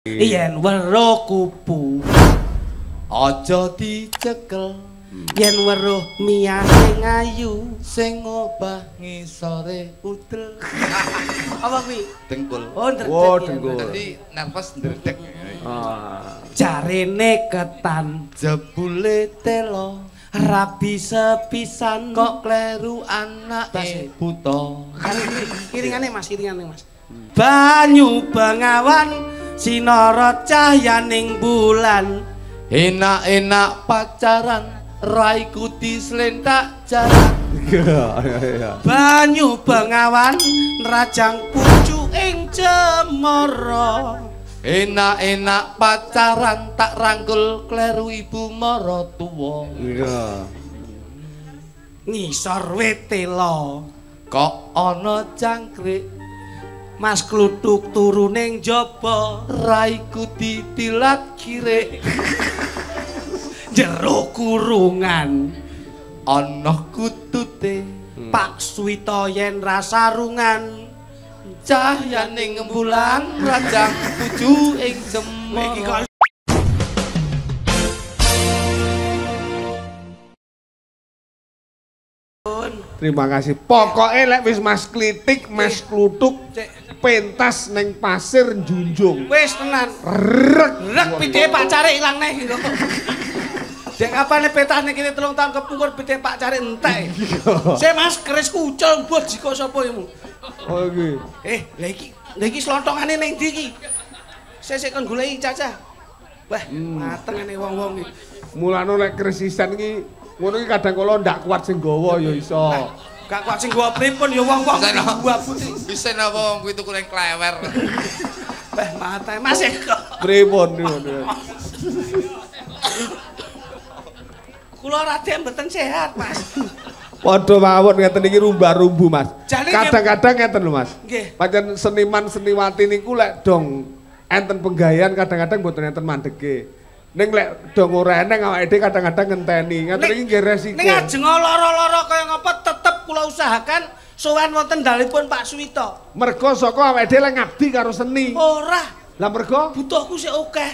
Yen weruh kupu aja dicekel, yen weruh miyane ngayu sing obah ngisore udel. apa kuwi Dengkul. oh ndredeg Oh, ya. dengkul. Jadi nervous ndredeg. Jarene ketan Jebule telo rabi sepisan kok kleru anake buta. iringane Mas banyu bengawan sinara cahyaning bulan Enak-enak pacaran raiku dislentak jalan. banyu bengawan nrajang pucu ing cemara Enak-enak pacaran tak rangkul kleru ibu mara tuwa. ngisor wetela Kok ana jangkrik Mas kluthuk turuning jaba raiku ditilat kirik. jero kurungan Ana kutute Pak Suwita yen rasarungan cahyaning bulan rajang puju ing cemara. Terima kasih. Pokoknya lek wis Mas Klitik, Mas Kluthuk pentas neng pasir junjung. wis tenan Rek rek pidhe pacare ilang neh lho dek apane petane kene 3 tahun kepungkur pidhe pacare entek se Mas keris kucul mbok jika sapa imu Oh iki. lha iki slontongane ning ndi iki sesek kon goleki cacah wah mateng ngene wong-wong iki Mulane lek krisisan iki ngono iki kadang kala ndak kuat sing gawa ya iso. gak kuat sing gua pripun ya wong-wong gua putih Bisa napa wong kuwi tuku ning klewer. wah mateng Mas kok Pripun kula raden mboten sehat Mas Padha mawon ngeten iki rumba-rumbu Mas. Jane Kadang-kadang ngeten lho Mas. Nggih. Pancen seniman seniwati niku lek dong enten penggawean kadang-kadang mboten enten mandege. Ning lek dong ora eneng awake dhewe kadang-kadang ngenteni. Ngaten iki nggih resiko. Ning ajeng lara-lara kaya ngapa tetep kula usahakan sowan wonten dalipun Pak Suwita. Mergo saka awake dhewe lek ngabdi karo seni. Ora, Lah mergo butuhku sik akeh.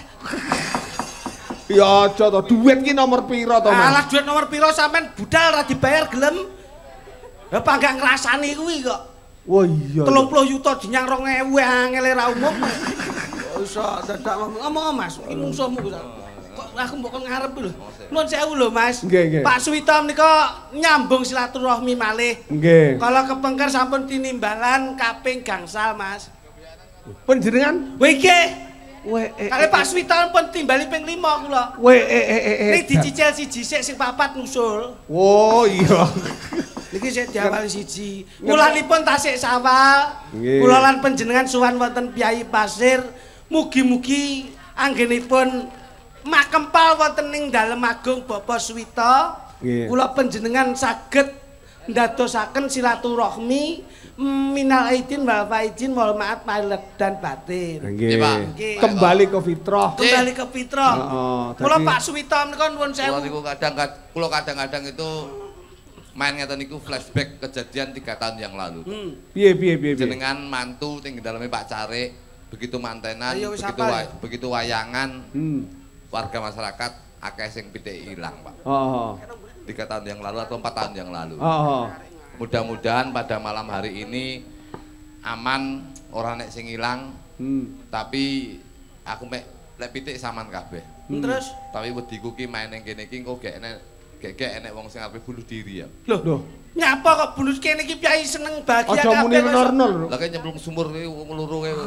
ya aja to, duit ki nomor piro to Mas? Alah duit nomor piro sampean budal ra dibayar gelem? Ya apa gak ngrasani kuwi kok. Oh iya. 30 juta dinyang 2000 angel ra umum. Iso dadak ngomong Mas, iki mungsuhmu kok. Kok aku mbok kon ngarep lho. Nuwun sewu lho Mas. Nggih, nggih. Pak Suwita menika nyambung silaturahmi malih. Nggih. Kalau kepengker sampun tinimbalan kaping gangsal Mas. Panjenengan Wege. we Kali Pak Suwita pun timbali ping 5 kula. Ning dicicil siji sik sing papat nusul. Oh iya. Niki sik diawali siji. Mulanipun tasik sawal. Nggih. Kula lan panjenengan suwan wonten Piyai Pasir. Mugi-mugi anggenipun makempal wonten ing Dalem Agung Bapak Suwita. Nggih. Kula panjenengan saged ndadosaken silaturahmi minal aidin wal faizin wal maat mailad dan batin. Nggih. Pak. Nggih. Kembali ke fitrah. Kembali ke fitrah. Heeh, Kula dadi- Pak Suwita menika nuwun Kula sewu. niku kadang-kadang itu main ngeten niku flashback kejadian 3 tahun yang lalu. Piye. Jenengan mantu ting daleme Pak Carik, begitu mantenan, Ayo, wis begitu apa, ya? begitu wayangan Hmm. warga masyarakat akeh sing pitik ilang, Pak. Oh. 3 tahun yang lalu atau 4 tahun yang lalu. Oh. Mudah-mudahan pada malam hari ini aman, ora nek sing ilang, tapi aku mek lek pitik saman kabeh. Terus Tapi wediku ki main ning kene iki engko gek enek wong sing ape bunuh diri ya. Loh, nyapa kok bunuh kene iki Piyai seneng bahagia Aja muni kok. renor-renor. Lah kaya nyemplung sumur ki wong loro ki.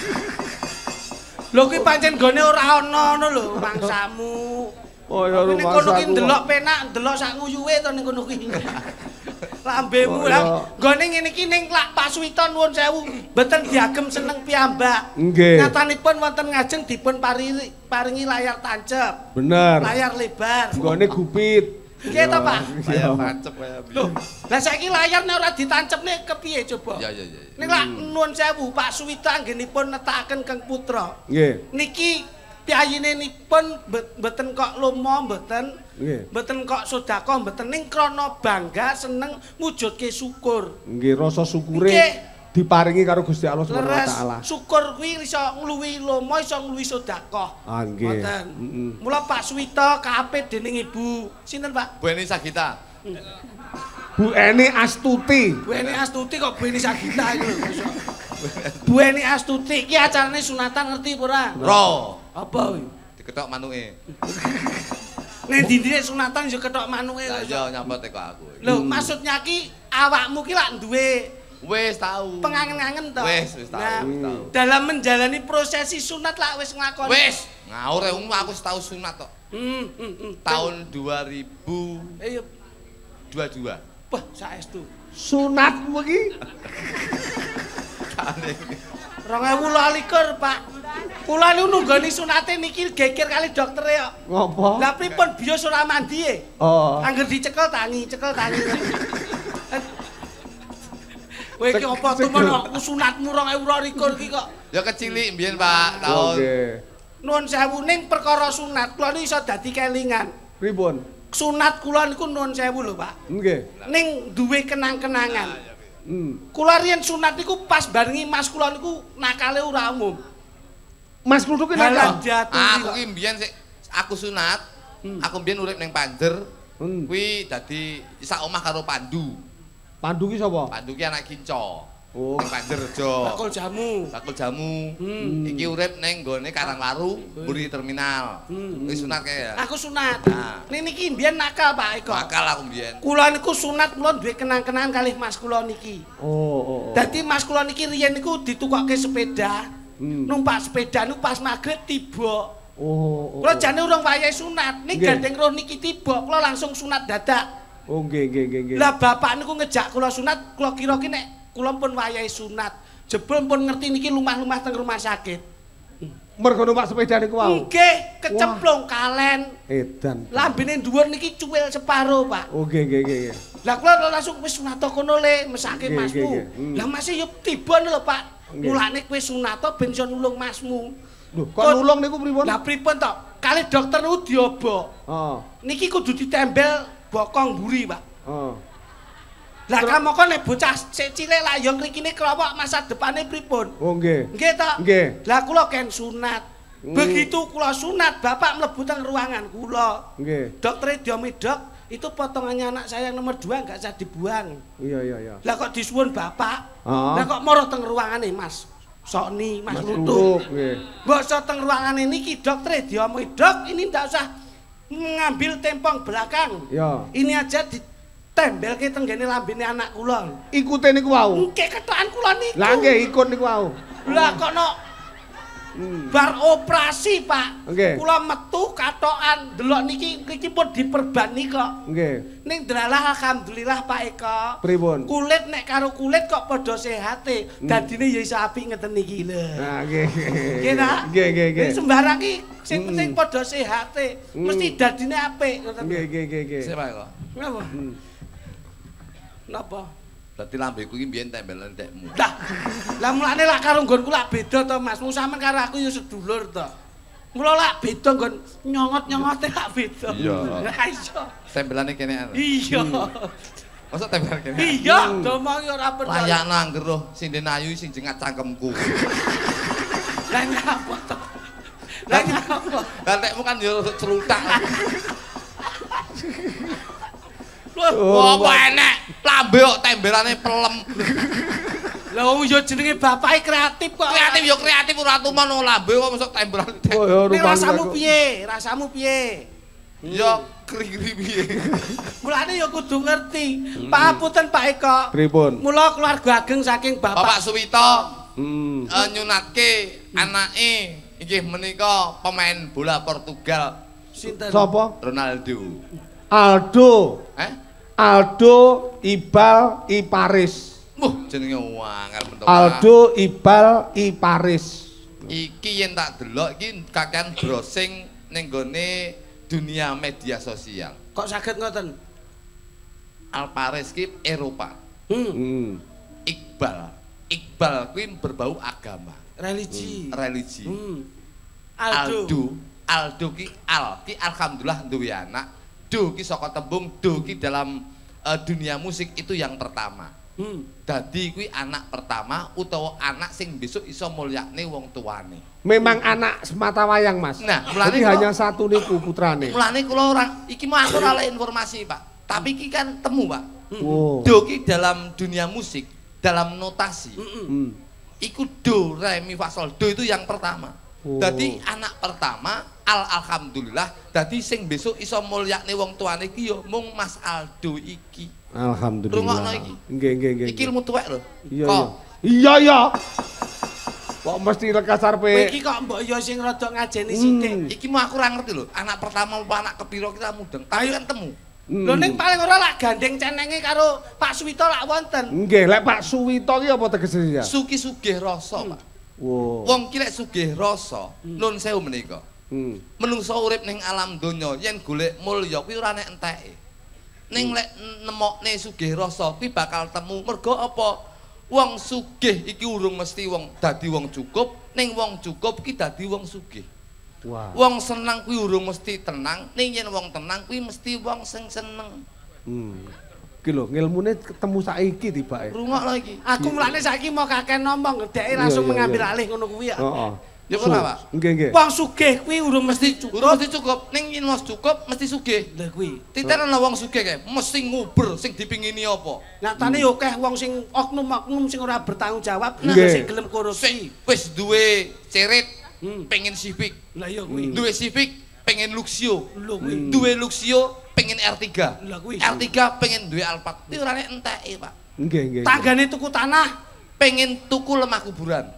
Lho kuwi pancen gone ora ana ngono lho, mangsamu. Oh ya Ning kono ki rumah ndelok penak, ndelok sak nguyuhe to ning kono ki. Lambemu Oh, lah. iya. Gone ngene iki ning Pak Suwita nuwun sewu, mboten diagem seneng piyambak. Nggih. Ngatanipun wonten ngajeng dipun paringi layar tancep, Bener. layar lebar. Nggone gupit. Nggih to, Pak? Kaya tancep kaya. Loh, lah saiki layarne ora ditancepne kepiye coba? Ya. Ning lak nuwun sewu Pak Suwita anggenipun netakaken Kang Putra. Nggih. Niki piyayinipun mboten kok lomo mboten. Nggih. Mboten kok sedekah mboten ning krana bangga seneng mujudke syukur. Nggih rasa syukure Nggih. diparingi karo Gusti Allah Subhanahu wa Leres taala. syukur kuwi iso ngluwi lomo, iso ngluwi sedekah. Ah nggih. Ngoten. Mula Pak Suwita kaapit dening Ibu. Sinten, Pak? Bu Eni Sagita. Bu Eni Astuti. Bu Eni Astuti kok Bu Eni Sagita iki lho. Bu Eni Astuti iki acarane sunatan ngerti apa ora? Ro. Apa kuwi? Diketok manuke. Nek dindine sunatan yo ketok manuke. Lah iya nyambut teko aku. Lho, maksudnya ki awakmu ki lak duwe Wis tahu. pengangen-angen to. Wis tahu, Nah, wis tahu. dalam menjalani prosesi sunat lak wis nglakoni. Wis, ngawur aku wis tahu sunat tok. Tahun 2022. Iya, wah saestu. Sunatmu iki 2022, Pak. Kula niku nunggoni sunate niki geger kali doktere kok. ngopo? Lah pripun bios ora mandi e? Oh. Angger dicekel tangi. Kowe iki apa temen aku sunatmu 2022 iki kok. Ya kecilik mbiyen Pak, tahun. Oke. Nuwun sewu ning perkara sunat kula niku iso dadi kelingan. Pripun? Sunat kula niku nuwun sewu lho, Pak. Nggih. Ning duwe kenang-kenangan. Kula riyen sunat niku pas barengi mas kula niku nakale ora umum. Mas Kluthuk ki Dalan nek jatuh. Aku ki mbiyen sik aku sunat. Aku mbiyen urip ning Panjer. Kuwi dadi sak omah karo Pandu. Pandu ki sapa? Pandu ki anak kinco. Oh. Ning Panjer Rejo. Bakul jamu. Bakul jamu. Iki urip ning nggone Karangwaru, mburi terminal. Wis sunat kae ya. Aku sunat. Nah. Niki mbiyen nakal, Pak Eko. Bakal aku mbiyen. Kula niku sunat kula duwe kenang-kenangan kalih mas kula niki. Oh. Dadi mas kula niki riyen niku ditukokke sepeda. Numpak sepeda niku pas magrib tiba. Oh. Kula jane urung wayahe sunat. Ning Nggih. gandeng roh niki tiba, kula langsung sunat dadak. Oh nggih. Lah bapak niku ngejak kula sunat, kula kira ki nek kula pun wayahe sunat. Jebul pun ngerti niki lumah-lumah teng rumah sakit. Mergo numpak sepeda niku wau. Nggih, kecemplung kalen. Edan. Lambene dhuwur niki cuwil separo, Pak. Oh nggih. Lah kula langsung wis sunat kono le, mesake Nggih, masmu. nggih, nggih. Lah masih yo tiba lho, Pak. Nggih. Mulane kowe sunat ben iso nulung masmu. Lho, kok nulung niku pripun? Lah pripun to? Kali dokter niku dioba. Oh. Niki kudu ditembel bokong mburi, Pak. Oh. Lah kamoko nek bocah sik cilik lah yo ngrikine krowok masa depane pripun? Oh nggih. Nggih to? Nggih. Lah kula ken sunat. Begitu kula sunat, bapak mlebu teng ruangan kula. Nggih. Doktere diomedok, itu potongannya anak saya yang nomor 2 nggak usah dibuang. Iya. Lah kok disuwun bapak? Ah. Lah kok moro teng ruangane Mas Sokni, Mas Lutuk. Kluthuk nggih. Mbok iso teng ruangane niki doktere diomedok, ini ndak usah ngambil tempong belakang. Ya. Ini aja ditembelke teng gene lambene anak kula. Ikute niku wau. Engke ketokan kula niku. Lah nggih ikut niku wau. Lah kok no bar operasi, Pak. Nggih. Kula metu katokan delok niki pun diperbani kok. Nggih. Ning delalah alhamdulillah Pak Eko. Pripun? Kulit nek karo kulit kok padha sehate. Dadine ya iso apik ngeten iki lho. Nah, nggih. Nggih ta? Nggih. Sembarang iki sing penting padha sehate. Mesti dadine apik ngoten. Nggih. Siapa kok? Napa? Napa? Berarti lambeku iki mbiyen tembelan tekmu. Lah mulane lak karo nggonku lak beda to Mas. Mung sampean karo aku ya sedulur to. Mula lak beda nggon nyongot-nyongote lak beda. Iya. Lah iso. Tembelane kene an. Iya. Masa tembelan kene? Iya, domong ya ora percaya. Layakno angger roh sing den ayu sing jengat cangkemku. Lah nyapa to? Lah nyapa? Lah tekmu kan yo celutak. Oh, Apa enek? Lambe kok tembelane pelem. Lah wong yo jenenge bapake kreatif kok. Kreatif yo kreatif ora tumono lambe kok mosok tembelan. Oh ya Nek rupane. rasamu piye? Rasamu piye? Yo kri-kri piye. Mulane yo kudu ngerti. Papunten Pak Eko. Pripun? Mula keluarga ageng saking Bapak bapak. Suwito nyunatke Hmm. anake inggih menika pemain bola Portugal Sinten? Sapa? Ronaldo. Aldo. Aldo Ibal I Paris. Jenenge angel mentok. Aldo Ibal I Paris. Iki yen tak delok iki kakean browsing ning gone dunia media sosial. Kok saged ngoten? Alpares ki Eropa. Iqbal kuwi berbau agama, Religi. religi. Aldo. Aldo ki alhamdulillah duwe anak. Do ki saka tembung do ki dalam dunia musik itu yang pertama. Dadi kuwi anak pertama utawa anak sing besok iso mulyakne wong tuane. Memang anak semata wayang, Mas. Nah, jadi hanya satu niku putrane. Mulane kula ora iki mau aku ora informasi, Pak. Tapi iki kan temu, Pak. Oh. Do ki dalam dunia musik, dalam notasi. Iku do, re, mi, fa, sol. Do itu yang pertama. Dadi anak pertama alhamdulillah dadi sing besok iso mulyakne wong tuane iki ya mung Mas Aldo iki. Alhamdulillah. Rungokno iki. Nggih. Iki ilmu tuwek lho. Iya. Kok mesti lekas arepe. Iki kok mbok yo sing rada ngajeni sithik. Iki mau aku ora ngerti lho, anak pertama apa anak kepiro kita mudeng. Ayo kan temu. Lho ning paling ora lak gandeng cenenge karo Pak Suwito lak wonten. Nggih, lek Pak Suwito ki apa tegese ya? Suki sugih rasa, Pak. Wow. Wong ki lek sugih rasa, nun sewu menika. Menungso urip ning alam donya yen golek mulya kuwi ora nek enteke. Ning lek nemokne sugih rasa kuwi bakal temu. Mergo apa? Wong sugih iki urung mesti wong dadi wong cukup, ning wong cukup ki dadi wong sugih. Wah. Wong senang kuwi urung mesti tenang, ning yen wong tenang kuwi mesti wong sing seneng. Iki lho, ngilmune ketemu saiki tibake. Rungokno iki. Aku mulane saiki mau kakek ngomong, dhek langsung mengambil alih ngono kuwi ya. Heeh. Ya ora, Pak. Nggih. Wong sugih kuwi urung mesti Urung cukup. mesti cukup, ning yen wong cukup mesti sugih. Lha kuwi. Titen ana wong sugih kae, mesti nguber sing dipingini apa. Nyatane yo akeh wong sing oknum-oknum sing ora bertanggung jawab, Nggih. sing gelem korupsi. Wis duwe cerit, pengen Civic. Lah iya kuwi. Duwe Civic, pengen Luxio. Lho kuwi. Duwe Luxio, pengen R3. Lah kuwi. R3 pengen duwe Alphard. Kuwi ora nek enteke, Pak. Nggih. Tanggane tuku tanah, Pengen tuku lemah kuburan.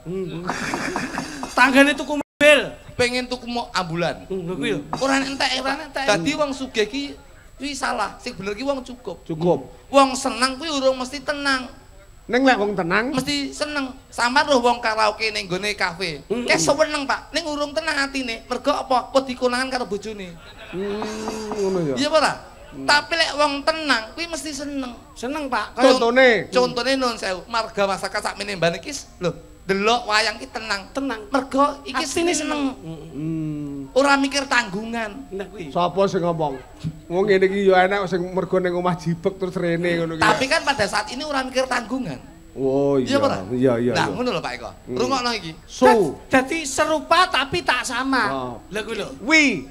tanggane tuku mobil. Pengen tuku ambulan. Lho kuwi lho. Ora nek enteke, Ora Pak. nek enteke. Dadi wong sugih ki kuwi salah. Sing bener ki wong cukup. Cukup. Wong senang kuwi urung mesti tenang. Ning lek wong tenang, Mesti seneng. Samar lho wong karaoke ning gone kafe. Kayak seneng, Pak. Ning urung tenang atine. Mergo apa? Wedi konangan karo bojone. ngono ya. Iya apa ora? Tapi lek wong tenang kuwi mesti seneng. Seneng, Pak. Contone nun sewu, marga masyarakat sakmene mbane iki lho, delok wayang ki tenang. Mergo iki Atine seneng. Ora mikir tanggungan. Nah kuwi. Sapa sing ngomong? Wong ngene iki ya enak sing mergo ning omah jibek terus rene ngono ki. Tapi kan pada saat ini ora mikir tanggungan. Oh iya. Iya apa ora? Iya. Nah, ngono lho Pak Eko. Rungokno iki. Dadi serupa tapi tak sama. Lha kuwi lho.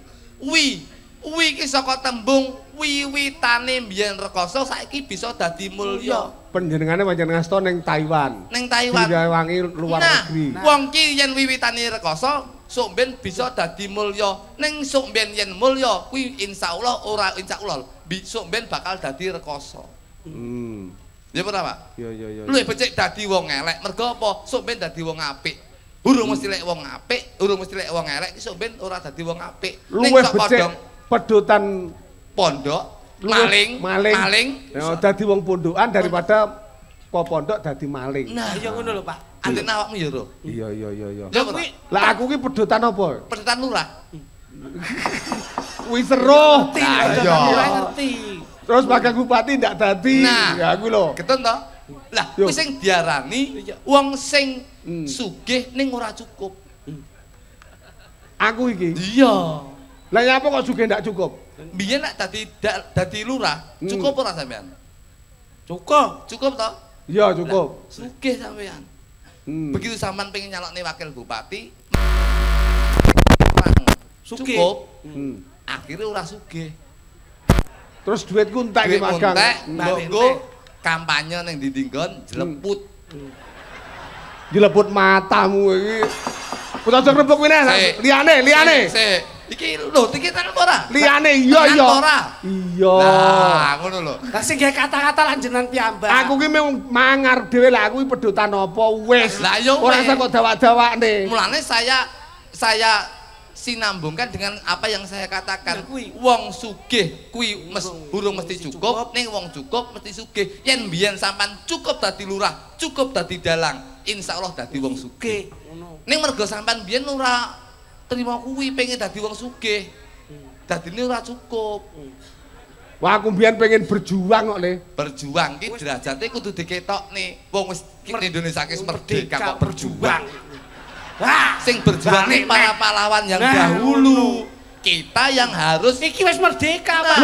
Wi ki saka tembung wiwitane mbiyen rekoso saiki bisa dadi mulya. Panjenengane pancen ngasta ning Taiwan. Ning Taiwan. Diwangi luar negeri. Wong ki yen wiwitane rekoso sok ben bisa dadi mulya. Ning sok ben yen mulya kuwi insyaallah ora insyaallah sok ben bakal dadi rekoso. Ya ora, Pak? Iya. Luwih becik dadi wong elek. Mergo apa? Sok ben dadi wong apik. Urung mesti lek wong apik, urung mesti lek wong elek iki sok ben ora dadi wong apik. Ning Luwih sok becik kodhong pedotan pondok, maling. Dadi wong pondokan daripada pondok dadi maling. Nah, Ya ngono lho, Pak. antene awakmu ya, Ro. Iya. Ya kuwi Lah aku ki pedotan apa? pedotan lurah. Kuwi seruh. Ngerti. Terus Wakil Bupati ndak dadi. Nah, ya kuwi lho. Ketun to? Lah, kuwi sing diarani wong sing sugih ning ora cukup. Aku iki. Iya. Lah nyapa kok sugih ndak cukup? Biyen nek dadi lurah, cukup ora sampean? Cukup. Cukup to? Iya, cukup. Sugih sampean. Begitu sampean pengen nyalokne wakil bupati, Sugih. cukup. Akhirnya ora sugih. Terus duitku entek iki Duit magang. entek, nggo kampanye ning ndi nggon jeleput. Dilebut matamu iki. Putra aja rembug kuwi liyane. Sik. Iki lho, tikitan apa ora? Liyane iya. Iya. Lah, ngono lho. Lah sing gawe kata-kata lan jenengan piyambak. Aku ki mung mangar dhewe lah aku ki pedotan apa wis. Lah yo ora usah kok dawak-dawakne. Mulane saya sinambungkan dengan apa yang saya katakan. Kuwi. Wong sugih kuwi urung mesti cukup, ning wong cukup mesti sugih. Yen biyen sampean cukup dadi lurah, cukup dadi dalang, insyaallah dadi wong sugih. Ning mergo sampean biyen ora terima kuwi pengen dadi wong sugih. Dadine ora cukup. Wah aku mbiyen pengen berjuang kok Le. Berjuang ki derajate kudu diketokne. Wong wis Indonesia ki merdeka kok berjuang. Wah, Sing berjuang para pahlawan yang dahulu. Kita yang harus iki wis merdeka, Pak. Loh,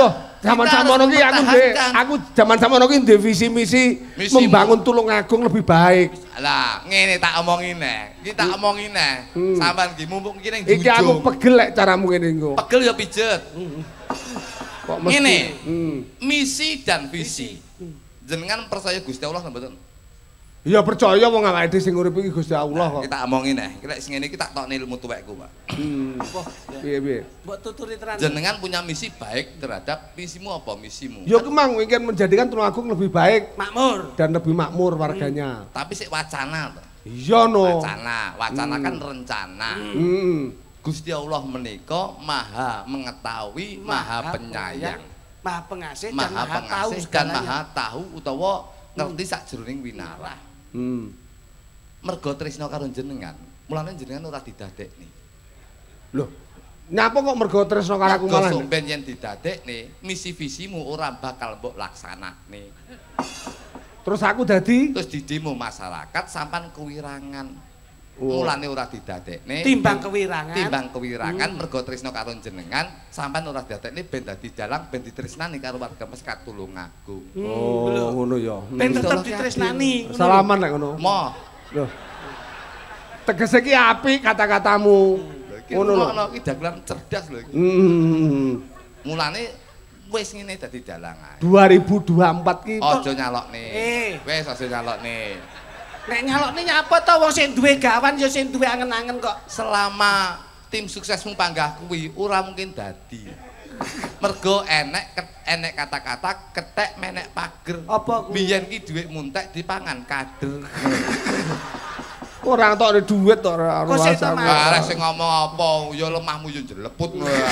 Zaman samono ki aku zaman samono ki ndek visi misi membangun Tulungagung lebih baik. Lah, ngene tak omongin neh. Iki tak omongin neh. Sampeyan iki mumpung iki ning Iki aku pegel lek caramu ngene engko. Pegel ya pijet. Kok mesti. Ngene. Misi dan visi. Jenengan percaya Gusti Allah mboten? Ya percaya wong awake dhewe sing urip iki Gusti Allah kok. Kita omongin neh. Iki lek sing ngene iki tak tokne ilmu tuwekku, Pak. Piye-piye? Mbok tuturi tenan. Jenengan punya misi baik terhadap misimu apa misimu? Ya kemang ingin menjadikan Tulungagung lebih baik, makmur dan lebih makmur warganya. Tapi sik wacana to. Iya no. Wacana kan rencana. Gusti Allah menika Maha mengetahui, Maha penyayang, Maha pengasih dan Maha tahu utawa ngerti sakjroning winarah. Mergo tresna karo jenengan, mulane jenengan ora didadekne. Loh, nyapa kok mergo tresna karo aku malah? Ben yen didadekne, misi visimu ora bakal mbok laksanakne. Terus aku dadi terus didemo masyarakat sampan kewirangan. Mulane ora didadekne. Timbang kewirangan. Mergo tresna karo jenengan, sampan ora didadekne ben dadi dalang ben ditresnani karo warga Meskat Tulungagung. Oh, ngono ya. Ben tetep ditresnani. Salaman nek ngono. Mo. Loh. Tegese iki apik kata-katamu. Ngono lho. Iki dagelan cerdas lho iki. Mulane wis ngene dadi dalangan. 2024 ki aja nyalokne. Wis aja nyalokne. Nek nyalokne nyapa to wong sing duwe gawan ya sing duwe angen-angen kok. Selama tim suksesmu panggah kuwi ora mungkin dadi. Mergo enek kata-kata ketek menek pager. Apa kuwi? Biyen ki dhuwit muntek dipangan kader. Ora entuk dhuwit to ora rasa. Arek sing ngomong apa ya lemahmu ya jeleput.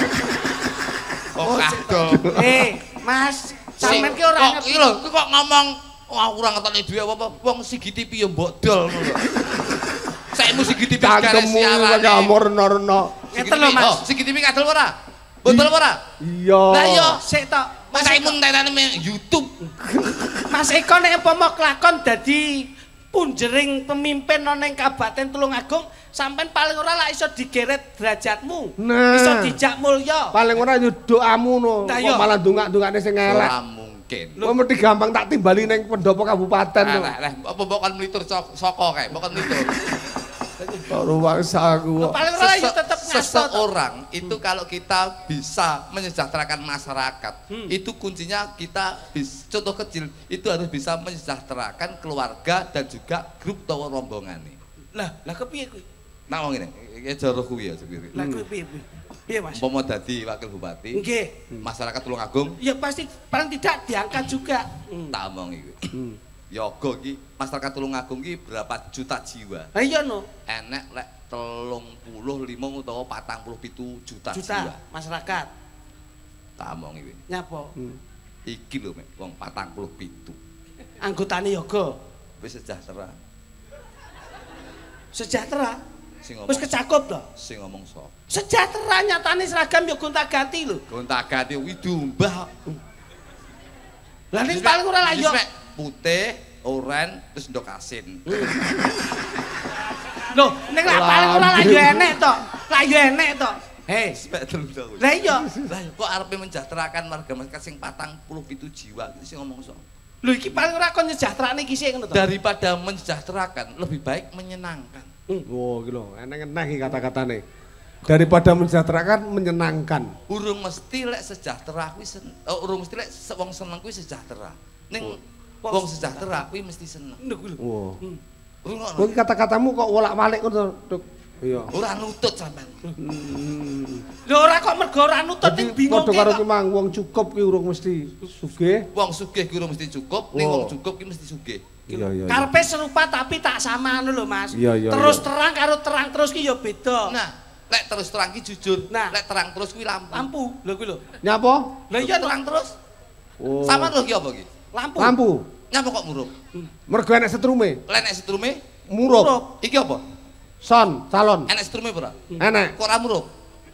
Oh kadol. Mas, sampean ki ora ngerti lho, kok ngomong aku ora ngetokne dhuwit apa wong sigi TV ya mbok dol ngono lho. Saikmu sigi TV gare siaran. Kamu rena-rena. Ngeten lho Mas. Sigi TV kadol ora? Betul ora? Iya. Lah iya, sik tok. Mas saikmu ntenane YouTube. Mas Eko nek umpama kelakon dadi punjering pemimpin ana ing Kabupaten Tulungagung, sampean paling ora lak iso digeret derajatmu. Iso dijak mulya. Paling ora yo doamu no. Kok malah ndongak-ndongakne sing elek. Ora mungkin. Kok mesti gampang tak timbali ning pendopo kabupaten to. Lah, apa mbok kon mlitur saka kae, mbok kon mlitur. Ruwasa aku. Paling ora yo tetep seseorang itu kalau kita bisa menyejahterakan masyarakat, itu kuncinya kita contoh kecil itu harus bisa menyejahterakan keluarga dan juga grup atau rombongan nih. Lah kepiye kuwi? Nah wong ngene, iki jaro kuwi ya sepiri. Lah kuwi piye? Piye Mas? Umpama dadi wakil bupati. Nggih. Masyarakat Tulungagung. Ya pasti paling tidak diangkat juga. Tak omong iki. Yoga iki masyarakat Tulungagung iki berapa juta jiwa? Ha iya no. Enek lek 35 utawa 47 juta jiwa masyarakat. Tak omong iki. Nyapa? Iki lho mek wong 47. Anggotane yoga wis sejahtera. Sejahtera? Sing ngomong. Wis kecakup to? Sing ngomong sapa? Sejahtera nyatane seragam yo gonta-ganti lho. Gonta-ganti kuwi diumbah. Lah ning paling ora lah yo putih, oren, terus ndok asin. Loh, ning lak paling ora lah yo enek to. Lah yo enek to. Hei, spek terus aku. Lah iya. Lah kok arepe menjahterakan warga masyarakat sing 47 jiwa iki sing ngomong sapa? Lho iki paling ora kon nyejahterane iki sik ngono to. Daripada mensejahterakan, lebih baik menyenangkan. Oh, iki lho, enek-enek iki kata-katane. Daripada mensejahterakan, menyenangkan. Urung mesti lek sejahtera kuwi urung mesti lek wong seneng kuwi sejahtera. Ning wong sejahtera kuwi mesti seneng. Oh. Rungokno. Kok kata-katamu kok wolak-walik ngono, Duk. Iya. Ora nutut sampean. Lho ora kok mergo ora nutut ning bingung. Padha karo ki mang wong cukup ki urung mesti sugih. Wong sugih ki urung mesti cukup, ning wong cukup ki mesti sugih. Iya. Karepe serupa tapi tak sama ngono lho Mas. Iya. Terus terang karo terang terus ki ya beda. Nah, lek terus terang ki jujur, lek terang terus kuwi lampu. Lampu. Lho kuwi lho. Nyapa? Lah iya terang terus. Oh. Sama lho ki apa ki? Lampu. Nyapa kok murup? Mergo enek setrume. Lek enek setrume murup. Iki apa? Son, calon. Enek setrume ora? Enek. Kok ora murup?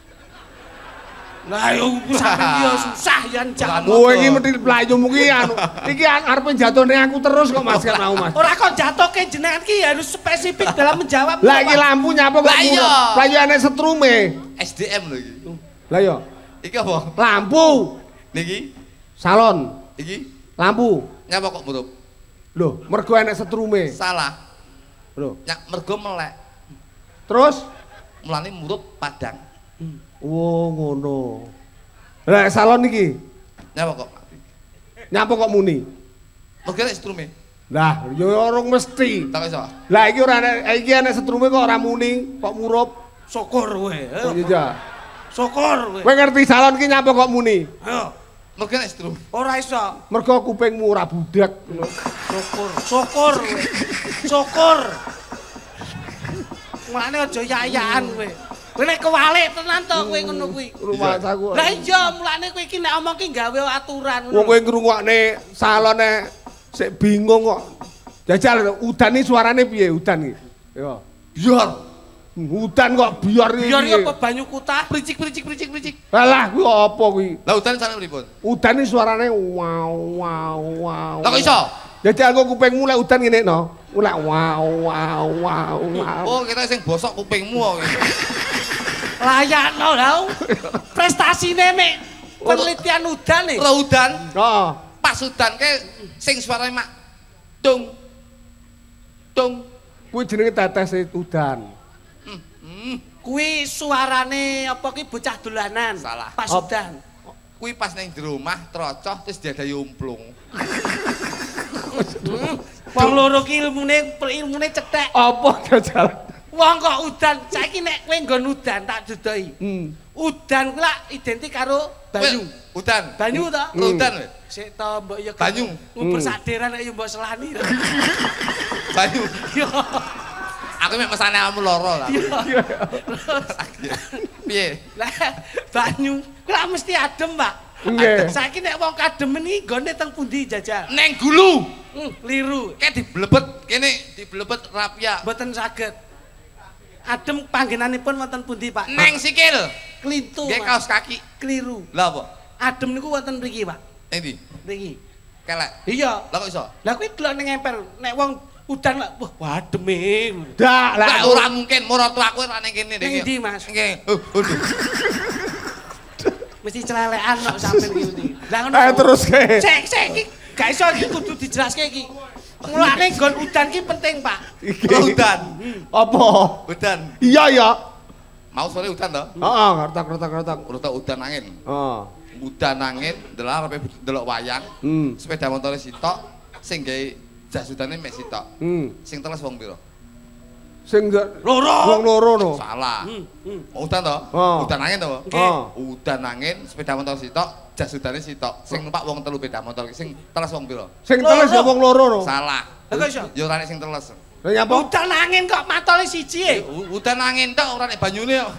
Lah yo sampeyan yo susah yen jam. Kowe iki mesti playumu ki anu. Iki arepe jatuhne aku terus kok Mas mau Mas. Ora kok jatuhke jenengan ki harus spesifik dalam menjawab. Lah iki lampu nyapa kok murup? Lah yo enek setrume. SDM lho iki. Lah yo. Iki apa? Lampu. Niki Salon. Iki Lampu. nyapa kok murup? Loh, mergo enek setrume. Salah. Loh, Mergo melek. terus Mulane murup padang. oh ngono. Lah salon iki Nyapa kok? nyapa kok muni? Mergo nek strume. Lah, yo urung mesti. Tak iso. Lah iki ora enek setrume kok ora muni, kok murup. Syukur kowe. Iya. Syukur kowe. Kowe ngerti salon ki nyapa kok muni? Ayo. Mergo nek strum. Ora iso. Mergo kupingmu ora budak. Syukur. Syukur kowe. Syukur. Mulane aja yayaan kowe. Kowe nek kewalik tenan to kowe ngono kuwi. Rumah saku. Lah iya, mulane kowe iki nek omong ki gawe aturan. Wong kowe ngrungokne salone sik bingung kok. Jajal udan iki suarane piye udan iki? Yo. Biar. Udan kok biar iki. Biar apa banyu kutah, bricik. Alah kuwi apa kuwi? Lah udan sana pripun? Udan iki suarane wow wow wow. Lah kok iso? Jajal kok kupingmu lek udan ngene no. Ulak wow wow wow wow. Oh, kita sing bosok kupingmu kok. Layakno lho. Prestasine mek penelitian udan nih. Ora udan. Heeh. Pas udan ke sing suarane mak tung tung. Kuwi jenenge tetes udan. Kuwi suarane apa ki bocah dolanan. Salah. Pas udan. Kuwi pas ning jero omah trocoh terus diadahi umplung. Wong loro ki ilmune cethek. Apa jajal? Wong kok udan, saiki nek kowe nggon udan tak dudohi. Udan kuwi lak identik karo banyu. Udan. Banyu to? Udan lho. Sik to mbok ya Banyu. Ngumpul saderan nek yo mbok selani. Banyu. Yo. Aku mek mesane awakmu loro lah. Piye? Lah banyu kuwi lak mesti adem, Pak. Nggih. Saiki nek wong kademen iki nggone teng pundi jajal? Neng gulu. Liru. Kayak diblebet kene diblebet rapia. Mboten saged. Adem panggenanipun wonten pundi, Pak? Neng sikil. Klintu. Nggih kaos kaki. Keliru. Lah apa? Adem niku wonten mriki, Pak. Neng ndi? Mriki. Kelek. Iya. Lah kok iso? Lah kuwi delok ning emper. Nek wong udan lak wah ademe. Dak Lah ora mungkin maratu aku ora ning kene Ning ndi, Mas? Nggih. Mesti celelekan kok sampean iki. Lah ngono. terus ke. Sik iki gak iso iki kudu dijelaske iki. Mulane nggon udan ki penting, Pak. Udan. Apa? Udan. Iya ya. Mau sore udan to? Heeh, ngertak. Udah udan angin. Heeh. Udan angin, delok arepe delok wayang. Sepeda motor sitok sing gawe jas udane mek sitok. Sing teles wong pira? Sing enggak Loro. wong loro no. Salah. Udan to? Oh. Udan angin to? Nggih. Udan angin, sepeda motor sitok, jas udane sitok. Sing numpak wong telu beda motor sing teles wong pira? Sing teles ya wong loro no. Salah. Lah kok iso? Ya ora nek sing teles. Lah nyapa? Udan angin kok matole siji e. Udan angin tok ora nek banyune kok.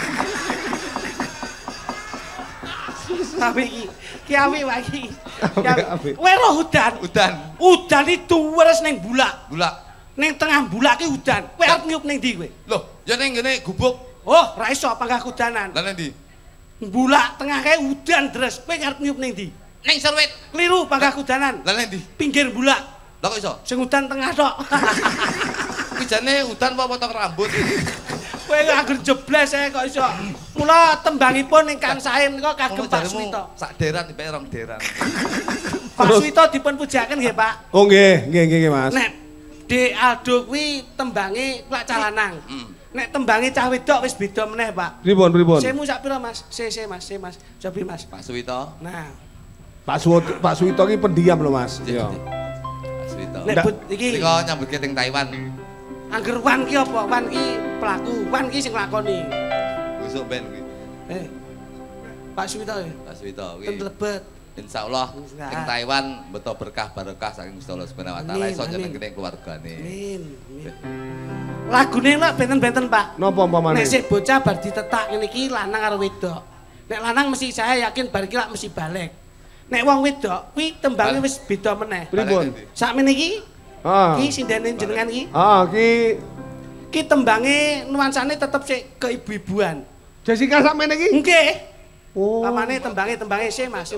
Tapi iki ki apik Pak iki. Apik. Kowe roh udan. Udan. Udan itu wis ning bulak. Bulak. Ning tengah bulak ki udan. Kowe arep nyup ning ndi kowe? Loh, ya ning ngene gubuk. Oh, ra iso panggah kudanan. Lah nang ndi? Bulak tengah kae udan deres. Kowe arep nyup ning ndi? Ning serwit. Kliru panggah kudanan. Lah nang ndi? Pinggir bulak. Lah kok iso? Sing udan tengah tok. Kuwi jane udan apa potong rambut? Kowe angger jebles ae kok iso. Mula tembangipun ingkang sae menika kagem Pak Suwito. Sak deran dipek rong deran. Pak Suwito dipun pujaken nggih, Pak. Oh nggih Mas. Nek De Aldo kuwi tembange lak calanang. Nek tembange cah wedok wis beda meneh, Pak. Pripun? Semu sak pira, Mas? Mas. Cobi, Mas. Pak Suwito. Nah, Pak Suwito ki pendiam lho Mas. Iya. Pak Suwito. nek but iki Nika nyambutke teng Taiwan. angger wan ki apa? Wan ki pelaku, wan ki sing lakoni. Besok ben kuwi. Pak Suwito ya. Pak Suwito kuwi. Ten Lebet. Insyaallah teng Taiwan beto berkah barokah saking Gusti Allah Subhanahu wa taala iso nyenengke keluargane. Amin. Lagune lak benten-benten, Pak. Napa umpamane? Nek sik bocah bar ditetak ngene iki lanang karo wedok. Nek lanang mesti saya yakin bar iki lak mesti balik. Nek wong wedok kuwi tembange wis beda meneh. Pripun? Sakmene iki Ah. iki sindene jenengan iki. Ah, ki Ki tembange nuansane tetep sik keibu-ibuan. Jessica sakmene iki? Nggih. Oh. Pamane tembange sik Mas.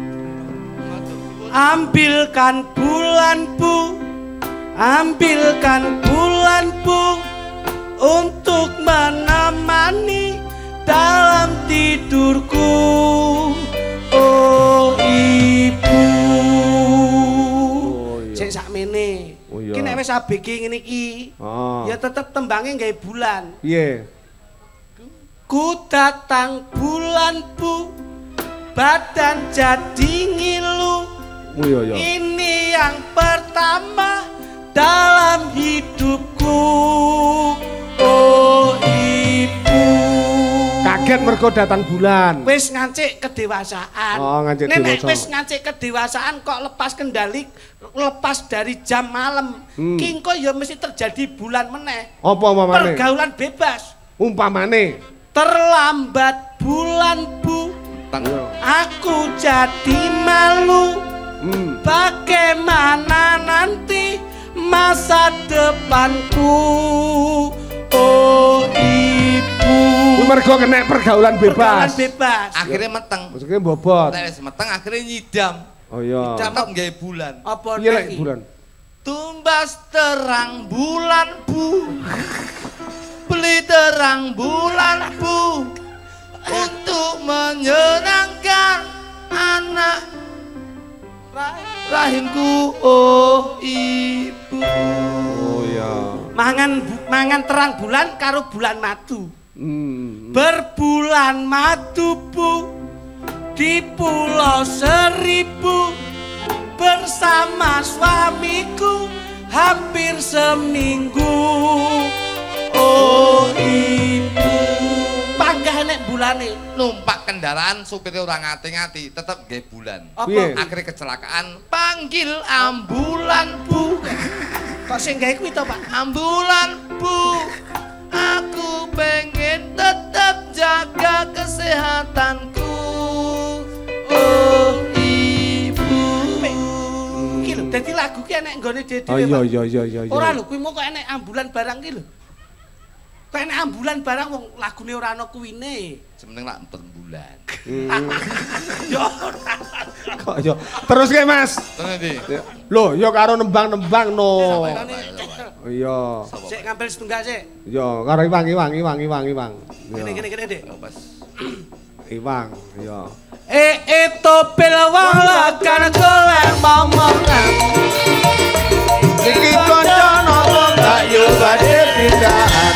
Ambilkan bulanku, ambilkan bulanku untuk menemani dalam tidurku. Oh ibu. wis ABG ngene iki. Ya tetep tembange gawe bulan. Piye? Ku datang bulan bu, badan jadi ngilu. Oh iya. Ini yang pertama dalam hidupku. Oh ibu. Kaget mergo datang bulan. Wis ngancik kedewasaan. Oh, ngancik Nek dewasa. wis ngancik kedewasaan kok lepas kendali, lepas dari jam malam. Ki engko ya mesti terjadi bulan meneh. Apa umpamane? Pergaulan bebas. Umpamane Terlambat bulan bu, aku jadi malu. Bagaimana nanti masa depanku? Oh ibu. mergo kena pergaulan bebas. Pergaulan bebas. Akhirnya meteng. Maksudnya bobot. Nek wis meteng akhirnya nyidam. Oh iya. Tetep nggawe bulan. Apa Iya lek bulan. Tumbas terang bulan bu, beli terang bulan bu, untuk menyenangkan anak rahimku, oh ibu. Oh iya. Mangan terang bulan karo bulan madu. Berbulan madu bu, di Pulau Seribu bersama suamiku hampir seminggu. Oh ibu. Panggah nek bulane Numpak kendaraan supirnya orang ngati-ngati tetep nggih bulan. Piye? Akhirnya kecelakaan panggil ambulan bu. kok sing gawe kuwi to, Pak? Ambulan bu, aku pengen tetap jaga kesehatanku. Oh ibu. Iki lho dadi lagu ki enek nggone dhewe-dhewe. Oh Pak. iya. Ora lho kuwi mau kok enek ambulan barang ki lho. Kok enek ambulan barang wong lagune ora ana kuwine. Sementing lak enten bulan. Yo. Kok yo. Terus ke Mas. Terus ndi? Loh, yo karo nembang-nembang no. Oh iya. Sik ngambil setunggal sik. Yo karo Iwang. Gini, Dik. Pas. Iwang, yo. Itu pilwang lakan golek momongan. Iki kanca napa Mbak yo badhe pindahan.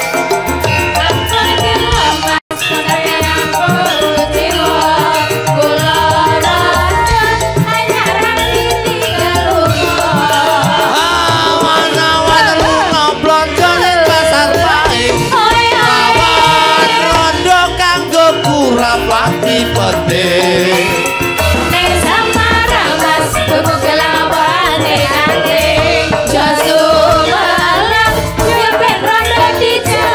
Rapati penting Neng Samarang mas tuku kelapane anting Josu malam nyepet rondo di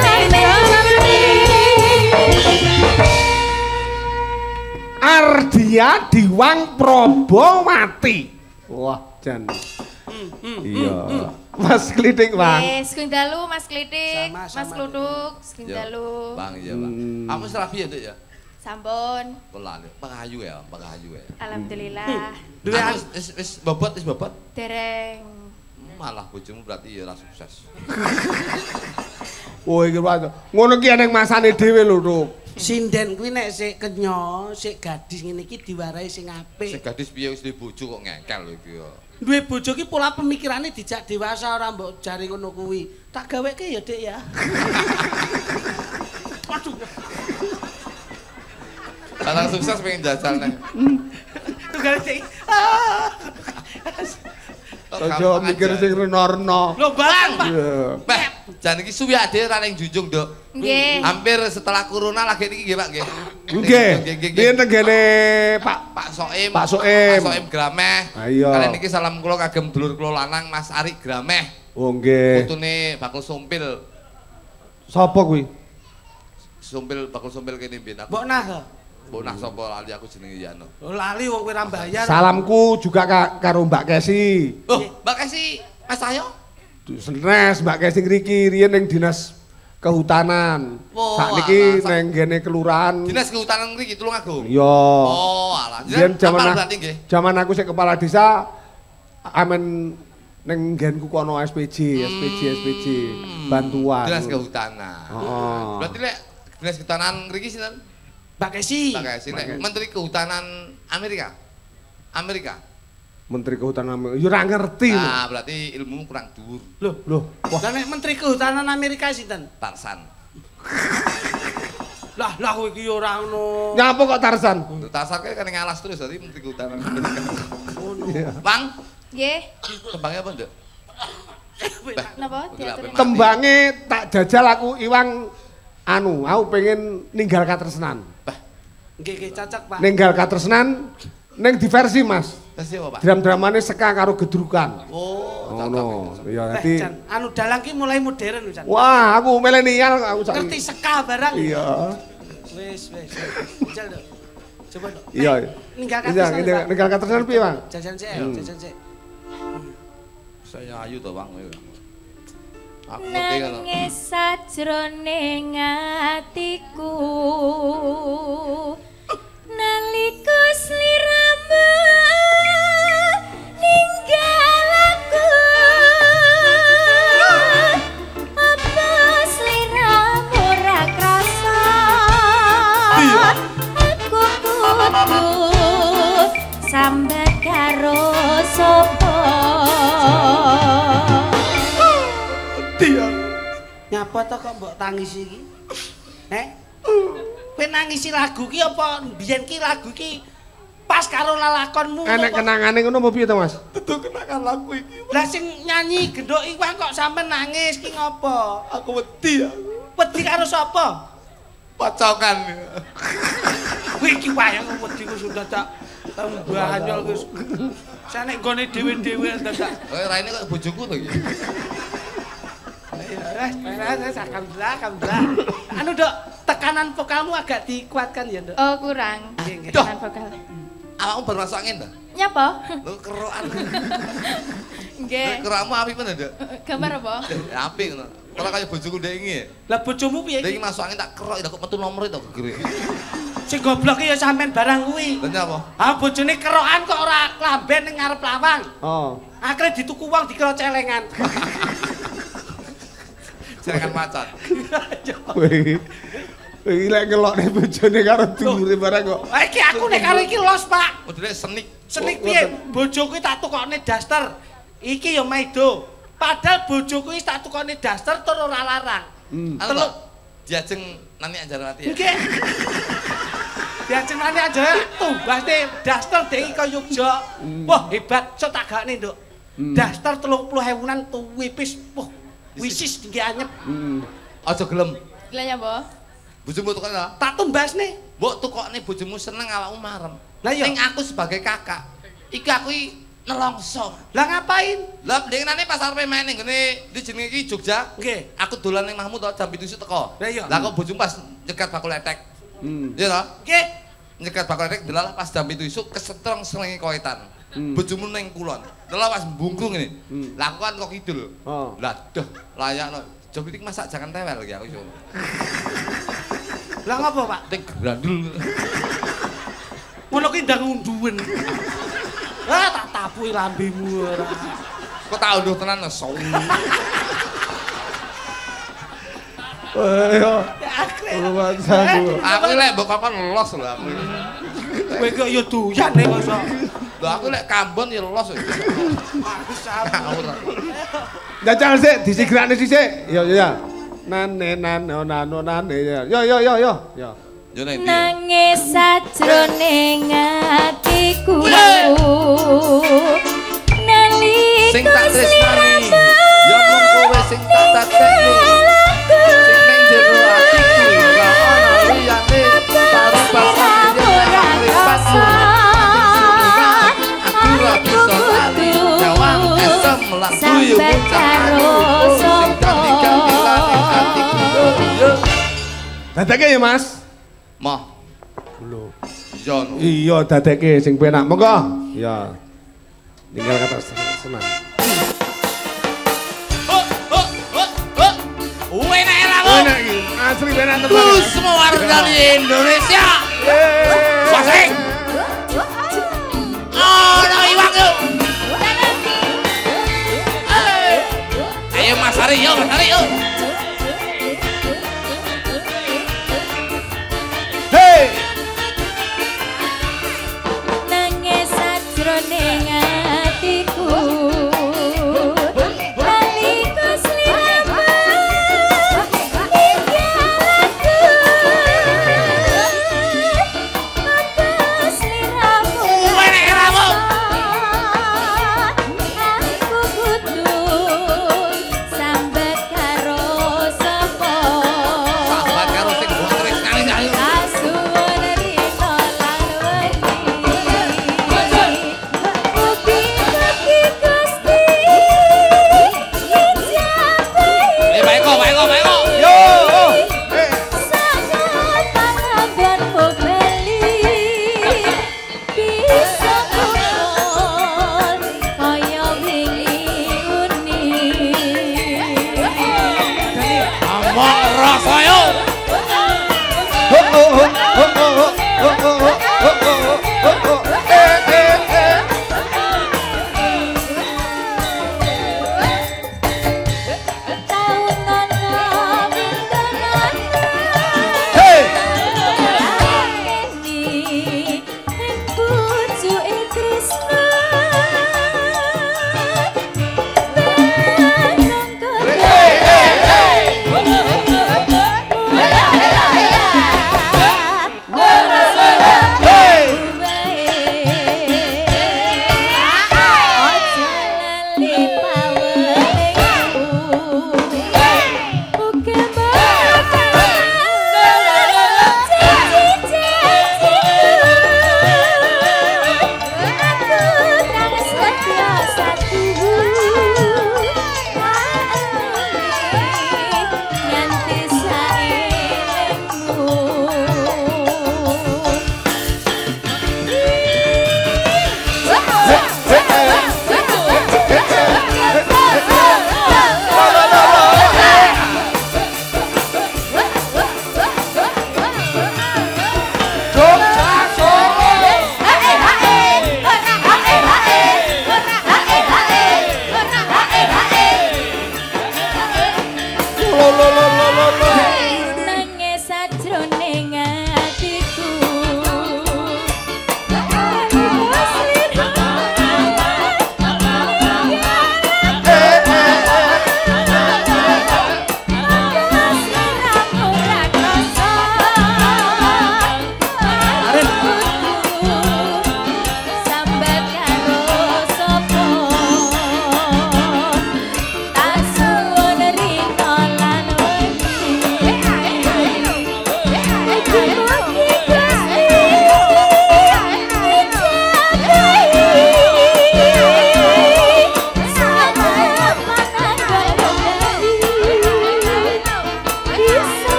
Ardia Diwang Probowati. Wah, jan. Iya. Mas Klitik, Bang. Sugeng dalu Mas Klitik, Sama, Mas Kluduk, sugeng dalu. Bang, iya bang. Kamu serapi ya, Dek ya? Sampun. Pelan, pengayu ya, pengayu ya. Alhamdulillah. Anu, wis bobot. Dereng. Malah bojomu berarti ya ora sukses. Oh, iki wae. Ngono ki eneng masane dhewe lho, Ruk. Sinden kuwi nek sik kenyo, sik gadis ngene iki diwarai sing apik. Sing gadis piye wis duwe bojo kok ngengkel lho iki ya. Duwe bojo ki pola pemikirane dijak dewasa ora mbok jari ngono kuwi. Tak gaweke ya, Dik ya. Aduh. Lanang sukses pengen jajal nih. Tunggal Dik. Aja mikir sing rena-rena. Lho, Bang, Pak. Beh, jan iki suwi ade ra ning junjung, Dok. Nggih. Hampir setelah corona lagi niki nggih, Pak, nggih. Nggih. Piye tenggene Pak Soim. Pak Soim. Pak Soim Grameh. Ah, iya. Kalian niki salam kula kagem dulur kula lanang Mas Ari Grameh. Oh nggih. Putune bakul sumpil. Sapa kuwi? Bakul sumpil kene mbiyen aku. Mbok nah. Mbok nah sapa lali aku jenenge Yano. Oh, lali wong kowe ra bayar. Salamku juga karo Mbak Kesi. Oh, Mbak Kesi, Mas Cahyo. Senes Mbak Kesi ngriki riyen ning Dinas Kehutanan. Oh, Sakniki alah, ning gene kelurahan. Dinas Kehutanan ngriki Tulungagung. Iya. Oh, alah. Biyen Jaman berarti nggih. Jaman aku sik kepala desa amen ning nggenku kono SPJ bantuan. Dinas Kehutanan. Heeh. Berarti lek Dinas Kehutanan ngriki sinten? Mbak Kesi. Mbak Kesi, nek Menteri Kehutanan Amerika. Menteri Kehutanan Amerika. Ya ora ngerti. Nah, berarti ilmumu kurang dhuwur. Loh. Lah nek Menteri Kehutanan Amerika sinten? Tarsan. Lah kowe iki ora ngono. Nyapa kok Tarsan? Tarsan kan ning alas terus dadi Menteri Kehutanan Amerika. Ngono. Bang, Nggih. tembangnya apa, Nduk? Napa diatur? Tembange tak jajal aku Iwang aku pengen ninggal katresnan. Nggih cocok, Pak. Ninggal katresnan ning diversi, Mas. Versi apa, Pak? Dram-dramane Seka karo gedrukan. Oh, Ngono. Ya Teh, dadi Jan, anu dalang ki mulai modern Jan. wah, aku milenial aku sak. Ngerti seka barang. Iya. Wis. Jajal, Dok. Coba, Dok. Iya. Ninggal Iya, katresnan. ninggal katresnan piye, Bang? Jajan sik, jajan sik. saya ayu to, Bang. Aku ngerti ngono. Nangis sajroning atiku nalika sliramu ninggal aku apa sliramu ora krasa aku kudu sambat karo sapa Nyapa to kok mbok tangisi iki? Kowe nangisi lagu ki apa mbiyen ki lagu ki pas karo lelakonmu? Enek kenangane ngono apa piye to, Mas? Betul kenangan lagu iki. Lah sing nyanyi gendok iwang kok sampe nangis ki ngopo? Aku wedi ya. Wedi karo sapa? Pacokan. Kowe iki wayang wedi ku sudah tak tambah anyol wis. Sane nggone dhewe-dhewe dadak. Raine kok bojoku to iki. Alhamdulillah. Anu Dok, tekanan vokalmu agak dikuatkan ya, Dok. Oh, kurang. Nggih. Tekanan vokal. Awakmu baru masuk angin ta? Nyapa? Lho kerokan. Nggih. Kerokmu apik men, Nduk? Gambar apa? Apik ngono. Ora kaya bojoku ndek iki. Lah bojomu piye Ndek iki? iki masuk angin tak kerok kok metu nomor itu gegere. Sing goblok ya sampean barang kuwi. Lha nyapa? Ah bojone kerokan kok ora klamben ning ngarep lawang. Oh. Akhire dituku wong dikira celengan. Celengan macan. Wih. Iki lek ngelokne bojone karo dulure barang kok. Ah iki aku nek karo iki los, Pak. Modele senik. Senik piye? Bojoku tak tukokne daster. Iki ya maido. Padahal bojoku wis tak tukokne daster tur ora larang. Teluk diajeng nani Anjarwati ya. Nggih. Diajenane aja tumbasne daster dek kaya Yogya. Wah, hebat sok tak gakne, Nduk. Daster 30.000-an tuwi pis. Wah, wisis tinggi anyep. Aja gelem. Gila nyapa? Bojomu tukokne ta? Tak tumbasne. Mbok tukokne bojomu seneng awakmu marem. Lah iya. Ning aku sebagai kakak, iki aku nelongso. Lah ngapain? Lah ndekne pas arepe main ning ngene di jenenge iki Jogja. Nggih. Aku dolan ning Mahmud to jam 7 teko. Lah iya. Lah kok bojomu pas nyekat bakul letek. Iya to? Nggih. Nyekat bakul letek delala pas jam 7 isuk kesetrong selengi koetan. Bojomu ning kulon. Delala pas mbungkung ngene. Lah aku kan kok kidul. Oh. Lah doh layakno. Job iki masak jangan tewel iki aku iso. Lah ngopo, Pak? Ting grandul. Ngono ki ndang unduwen. Ah, tak tapuki lambemu ora. Kok tak unduh tenan neso. Ayo. Akhire. Rumasaku. Aku lek mbok kokon los lho aku. Kowe kok ya doyan nek kok. Lho aku lek kambon ya los. Aku sampun. Jajal sik, disigrakne sik. Yo ya. Nane ya. Yo. Yo. Yo nek ndi? Nangis sajroning atiku Sing nalika tak tresnani. Ya mung kowe sing tak tatekne. Sing ning jero atiku ora ana liyane. Baru pasane ora krasa. Aku ora bisa lali. Jawang esem lan guyu karo sing ganti-ganti lane atiku. Yo. Dadekke ya, Mas. Mah. Lho. Iya. Iya, dadekke sing penak. Monggo. Ya. Tinggal kata senang. Enak lagu. Enak iki. Asli penak tenan. Ku semua warga di Indonesia. Wasing. Oh, no Iwang yuk. Ayo Mas Hari yuk, Mas Hari yuk. Hey. nangis sajroning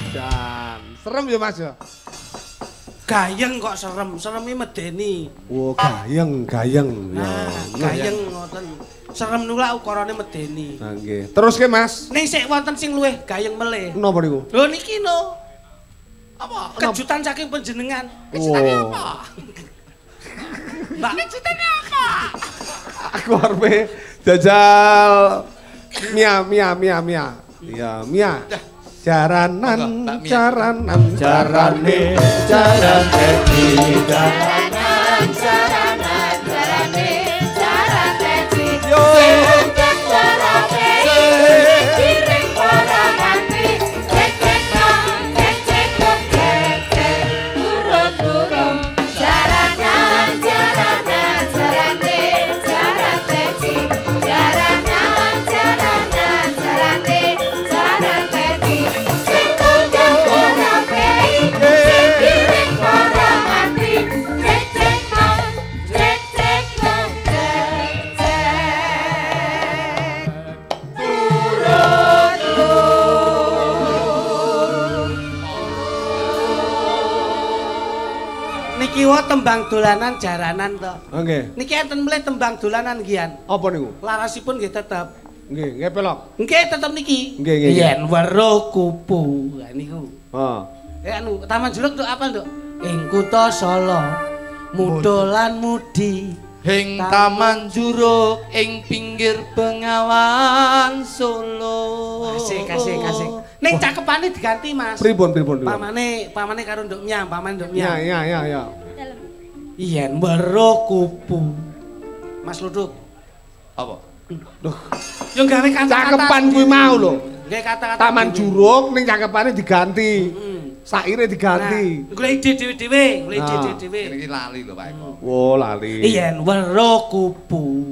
Dan serem ya Mas ya. Gayeng kok serem, seremi medeni. Oh, gayeng. Ya. Nah, gayeng ngoten. Serem nula ukurane medeni. Nah, nggih. Terus ke Mas. Ning sik wonten sing luwih gayeng melih. Napa niku? Lho niki no. Apa? Kejutan saking panjenengan. Kejutannya apa? Mbak, kejutannya apa? Aku arepe jajal Mia. Ya, Mia. Jaranan, jarane Jaranan, yo. Niki wa tembang dolanan jaranan to. Nggih. Niki enten mlih tembang dolanan ngian. Apa niku? Larasipun nggih tetep. Nggih pelok. Nggih tetep niki. Nggih. Yen weruh kupu. Ha niku. Heeh. Anu Taman Juruk Nduk apa Nduk? Ing kutha Solo. Mudolan mudi. Ing Taman Juruk ing pinggir Bengawan Solo. Kasih. Ning cakepane diganti Mas. Pripun? Pamane karo Nduk Myang, pamane Nduk Myang. Ya. Yen weruh kupu. Mas Luduk. Apa? Duh, Yo gawe kata-kata. cakepan kuwi mau lho. Nggih kata-kata. Taman Juruk ning cakepane diganti. Saire diganti. Golek ide dhewe-dhewe, golek ide dhewe. Iki lali lho Pak Eko. Oh, lali. Yen weruh kupu.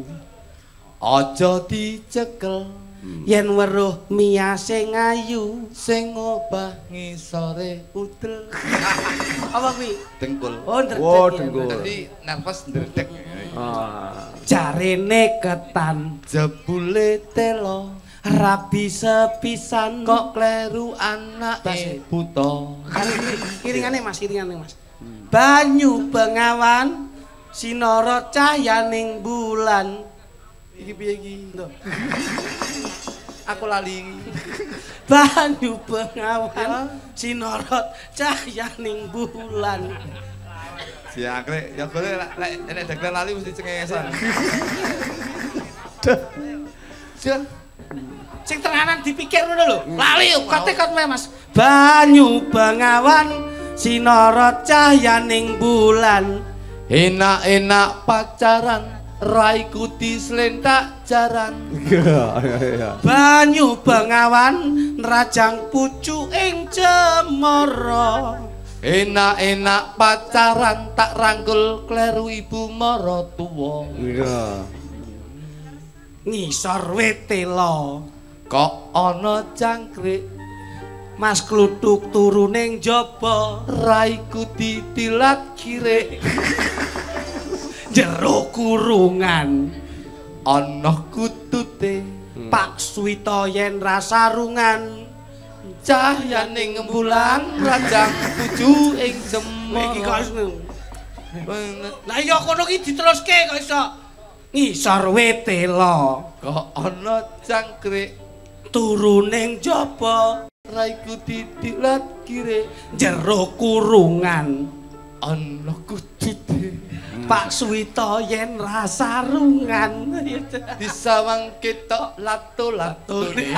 Aja dicekel Yen weruh Mia sing ayu. sing ngobah ngisore udel. Apa kuwi? Dengkul. Oh, ndredeg. Oh, ya. dengkul. Dadi nervous ndredeg. Ah. Jarene ketan, Jebule telo rabi sepisan kok kleru anake buta. Kan kiringane Mas. Banyu Bengawan sinara cahyaning bulan. Iki piye iki? Aku lali. Banyu Bengawan sinara cahyaning bulan. Siakrek, ya boleh lek nek deklar lali mesti cengengesan. Sing tenanan dipikir ngono lho. Lali kote-kote Mas. Banyu Bengawan sinara cahyaning bulan. Enak-enak pacaran, raiku dislentak jaran. Iya. Banyu Bengawan nrajang pucu ing cemara. Enak-enak pacaran, tak rangkul kleru ibu maratuwa. Iya. Ngisor wetela. Kok ana jangkrik, Mas kluthuk turu ning jaba. raiku ditilat kirik. Jero kurungan. Ana kutute, Pak Suwito yen rasarungan. cahyaning bulan rajang puju ing Iki kok cemara. lah iya kono ki diteruske kok iso. Ngisor wetela. Kok ana jangkrik, Turu ning jaba. raiku ditilat kirik. Jero kurungan. Ana kutute, Pak Suwito yen rasarungan. disawang ketok lato-latone.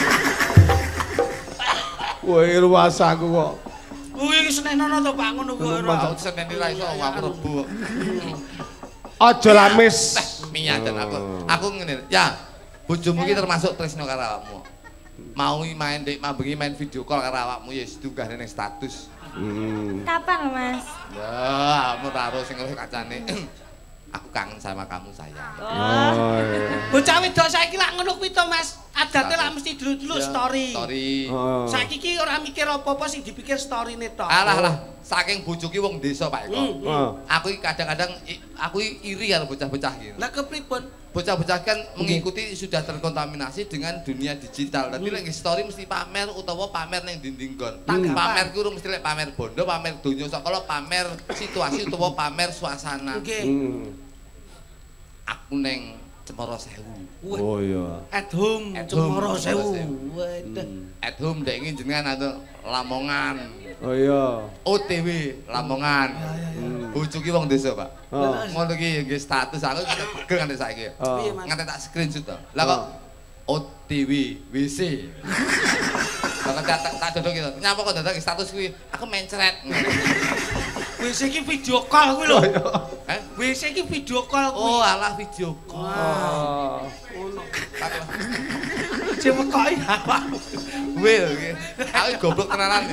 Woi, ruasaku kok. Kuwi senenono to Pak ngono kuwi. Aku seneni ra iso aku rebu. Aja lamis. Miyaten aku ngene. Ya, bojomu iki termasuk tresno karo awakmu. Mau main dek mambengi main video call karo awakmu ya diunggah ning status. Kapan Mas? Ya, kamu taruh sing kacane. Aku kangen sama kamu sayang. Oh, iya. Bocah wedok saiki lak ngono kuwi to Mas. Adate lah mesti dulu story. Story. Saiki iki ora mikir apa-apa sing dipikir storine tok. Alah lah, saking bojoku wong desa Pak Eko. Aku iki kadang-kadang aku iri karo bocah-bocah iki. Lah kepripun? Bocah-bocah kan mengikuti sudah terkontaminasi dengan dunia digital. Dadi lek story mesti pamer utawa pamer ning dinding gon. Pamer ku mesti lek pamer bondo, pamer donya sakala pamer situasi utawa pamer suasana. Nggih. Aku ning Cemoro Sewu. Oh iya. At home Cemoro Sewu. Waduh. At home dek iki jenengan anu Lamongan. Oh iya. OTW Lamongan. Bojo ki wong desa, Pak. Ngono ki nggih status aku pegel nganti saiki. Nganti tak screenshot to. Lah kok OTW WC. Lah tak dodok gitu. Nyapa kok dadak status kuwi? Aku mencret. WC iki video call kuwi lho. Heh? WC iki video call kuwi. Oh, alah video call. Ngono. Cuma kok apa? Wil iki. Aku goblok tenanan.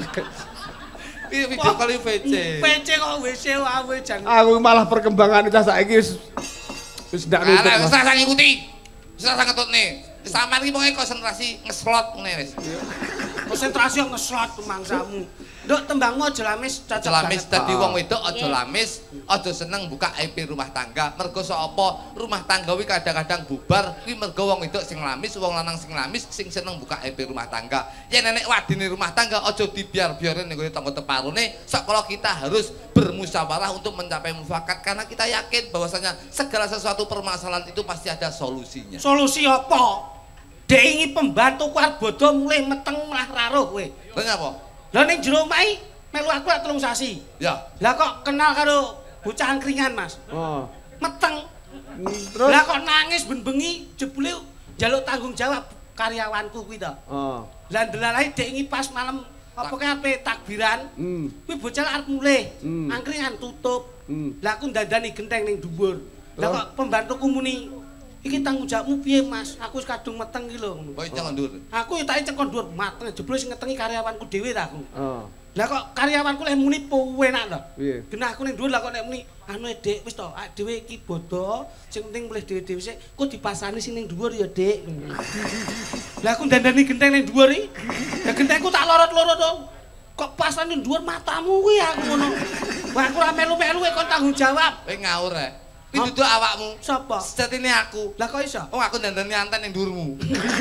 Iki video call VC. VC kok WC wae jan. Aku malah perkembangan cah saiki wis ndak nutut. Wis tak ngikuti. Wis tak ngetutne. Sampeyan iki pokoke konsentrasi ngeslot ngene wis. Konsentrasi ngeslot mangsamu. Nduk tembangmu aja lamis cocok. Lamis dadi wong wedok aja lamis, aja seneng buka aib rumah tangga. Mergo sapa rumah tangga kuwi kadang-kadang bubar kuwi mergo wong wedok sing lamis, wong lanang sing lamis sing seneng buka aib rumah tangga. Yen nenek wadine rumah tangga aja dibiar-biarin ning tangga teparune. Sakala kita harus bermusyawarah untuk mencapai mufakat karena kita yakin bahwasanya segala sesuatu permasalahan itu pasti ada solusinya. Solusi apa? Dek ingi pembantu kuar bodo mulai meteng malah raruh kowe. Lha nyapa? Lah ning jero omah melu aku lak 3 sasi. Ya. Lah kok kenal karo bocah angkringan, Mas? Oh. Meteng. Terus Lah kok nangis ben-bengi jebule njaluk tanggung jawab karyawanku kuwi to. Oh. Lah ndelalahe dek ingi pas malam apa kae ape takbiran. Kuwi bocah arep mulih. Angkringan tutup. Lah aku ndandani genteng ning dhuwur. Lah kok pembantuku muni iki tanggung jawabmu piye, Mas? Aku wis kadung meteng iki lho. Kok cengkon dhuwur. Aku ya tak cengkon dhuwur mateng jebule sing ngetengi karyawanku dhewe ta aku. Oh. Lah kok karyawanku lek muni penak to. Piye? Genah aku ning dhuwur lah kok nek muni anu Dik wis to, awake dhewe iki bodo, sing penting mulih dhewe-dhewe sik. Kok dipasani sing ning dhuwur ya, Dik. Lah aku dandani genteng ning dhuwur iki. Lah gentengku tak lorot-lorot to. Kok pasane dhuwur matamu kuwi aku ngono. Wah aku ora melu-melu kon tanggung jawab. Kowe ngawur rek. Kuwi duduk awakmu. Sapa? Sejatine aku. Lah kok iso? Oh aku dandani anten ning dhuwurmu.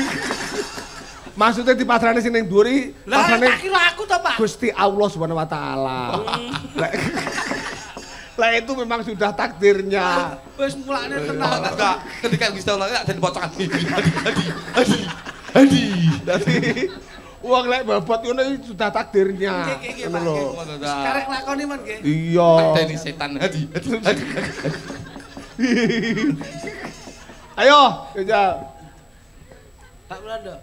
Maksudnya di pasrane sing ning dhuwur iki Lah pasrane tak kira aku to, Pak. Gusti Allah Subhanahu wa taala. Lah itu memang sudah takdirnya. Wis mulane tenang. Enggak, ketika Gusti Allah ada dipocokan. Adi. Dadi wong lek bobot ngono iki sudah takdirnya. Nggih, Ngono lho. Karek lakoni men nggih. Iya. Deni setan adi. Ayo, Jajal. Tak Belanda.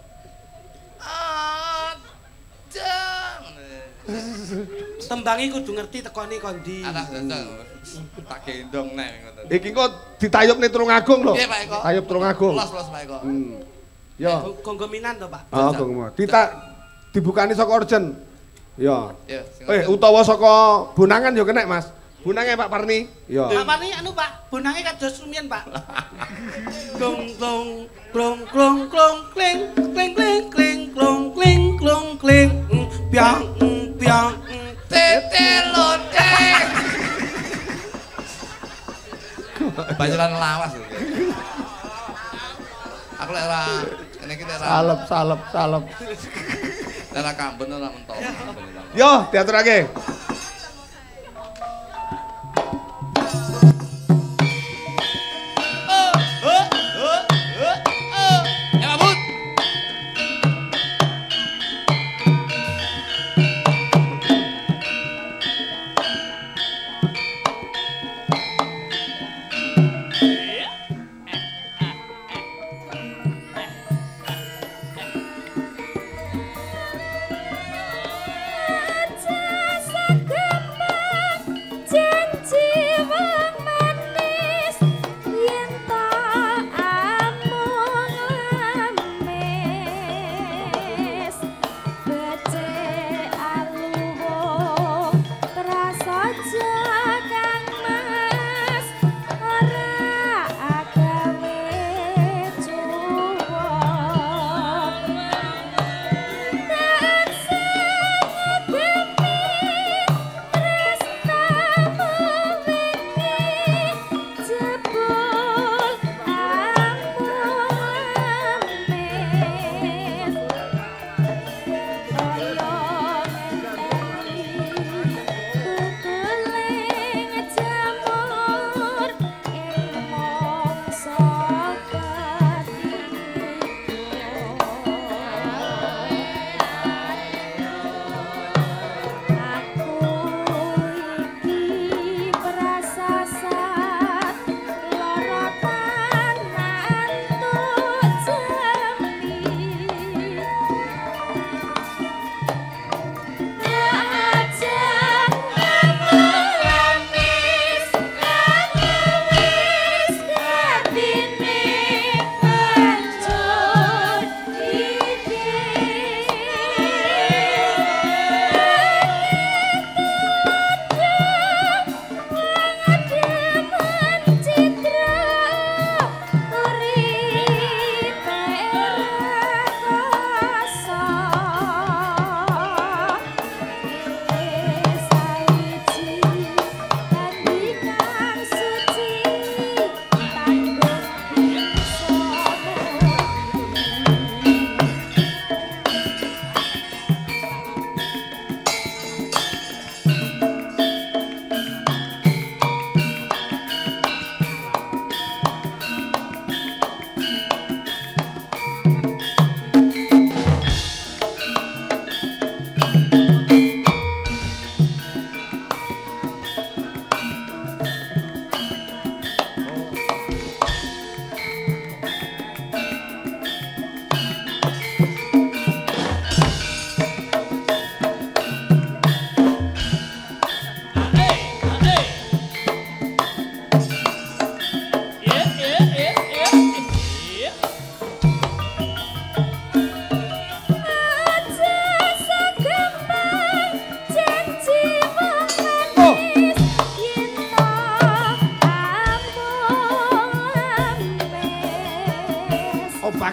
Ajang. Tembangi kudu ngerti tekone kondi. Alah jajal. Tak gendong nek ngoten. Iki kok ditayub ning Tulungagung lho. Piye Pak Eko? Tayub Tulungagung. Los Pak Eko. Yo. Gonggominan to, Pak. Oh, gonggo. Dibukani saka Orjen. Yo. Ya, Utawa saka Bonangan yo kenek, Mas. Bonange Pak Parni. Yo. Pak Parni anu, Pak. Bonange kados rumiyin, Pak. Glong glong glong glong glong kling kling kling kling glong kling glong kling piang piang tetelote. Banjaran lawas lho. Aku lek ora ngene iki lek ora Salep. ora kamben ora mentok. Yo, diaturake. Just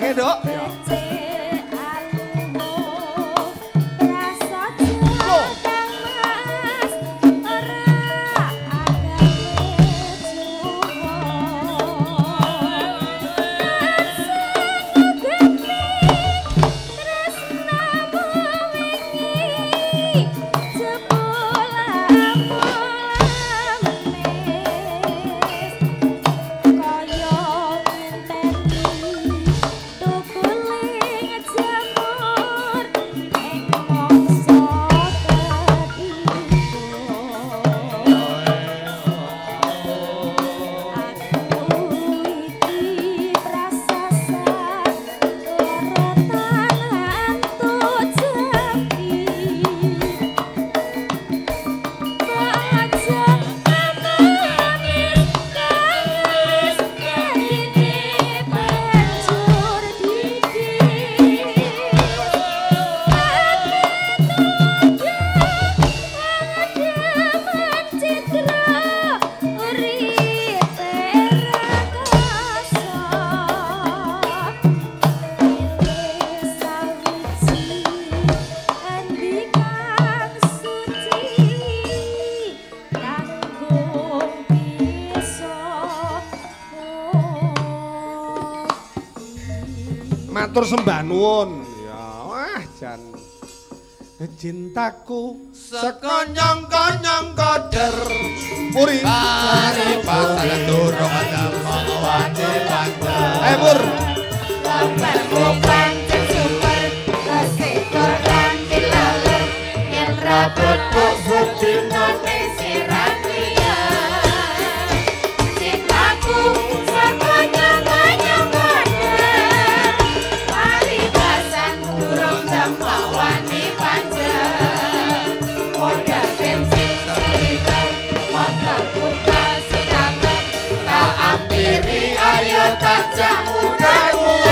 Oke, Dok. Matur sembah nuwun. Ya, wah jan. Cintaku sekonyong-konyong koder Puri. Kari pasal durung ada mawani panjang. Pur. Bukan super kesikor dan dilaler yang rabut busuk dinotesi rakyat cintaku sekonyong-konyong koder paribasan durung dampak wani panjang modal bensin seliter motor buka sinamel tak ampiri ayo tajak muda-muda.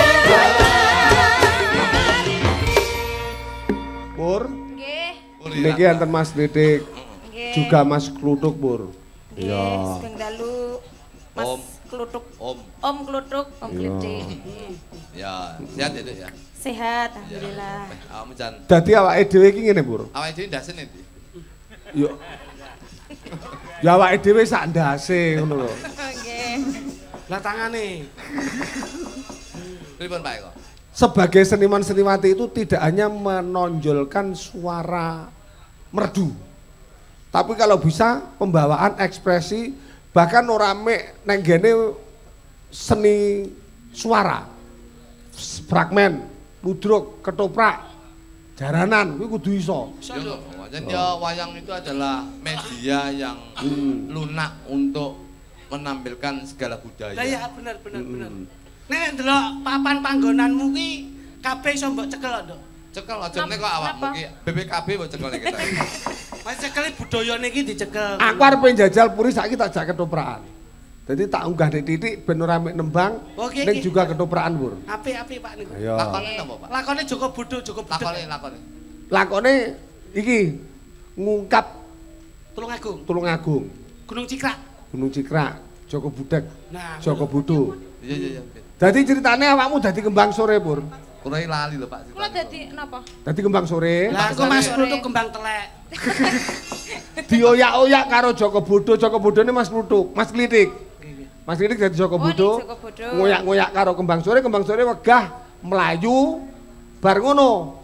Pur. Nggih. Niki enten Mas Didik. Nggih. Juga Mas Kluthuk, Pur. Nggih, Ya. sedang dalu Mas Om. Kluthuk. Om. Om Kluthuk, Om Ya. Klitik. Ya, sehat ya, Dek ya. Sehat, alhamdulillah. Kamu jan Dadi awake dhewe iki ngene, Pur. awake dhewe ndasen iki. Yo. Ya awake dhewe sak ndase ngono lho. Nggih. Lah tangane. Pripun Pak Eko? Sebagai seniman seniwati itu tidak hanya menonjolkan suara merdu, tapi kalau bisa pembawaan ekspresi bahkan ora mek neng gene seni suara fragmen ludruk ketoprak jaranan kuwi kudu iso. Jadi wayang itu adalah media yang lunak untuk menampilkan segala budaya. Lah ya bener. Nek ndelok papan panggonanmu ki kabeh iso mbok cekel lho, Nduk. Cekel aja nek kok awakmu ki BPKB mbok cekel nek kita. Mas cekel budayane iki dicekel. Aku arep njajal Puri saiki tak jak ketoprakan. Jadi tak unggah di titik ben ora mek nembang Oke, ning oke. juga ketoprakan Pur. Apik Pak niku. Ayo. Lakone napa, Pak? Lakone Joko Budho, Joko Budhek. Lakone. Lakone iki ngungkap Tulungagung, Tulungagung, Gunung Cikrak. Gunung Cikrak, Joko Budhek, Nah, Joko Budho. Iya. Dadi ceritane awakmu dadi kembang sore, Pur. Kurai lali lho Pak. Kula dadi napa? Dadi kembang sore. lah engko Mas Plutuk kembang telek. Dioyak-oyak karo Joko Budho, Joko Budhone Mas Plutuk, Mas Klitik. Mas Klitik dadi Joko Oh, Budho. ning Joko Budho. Ngoyak-ngoyak karo kembang sore wegah melayu bar ngono.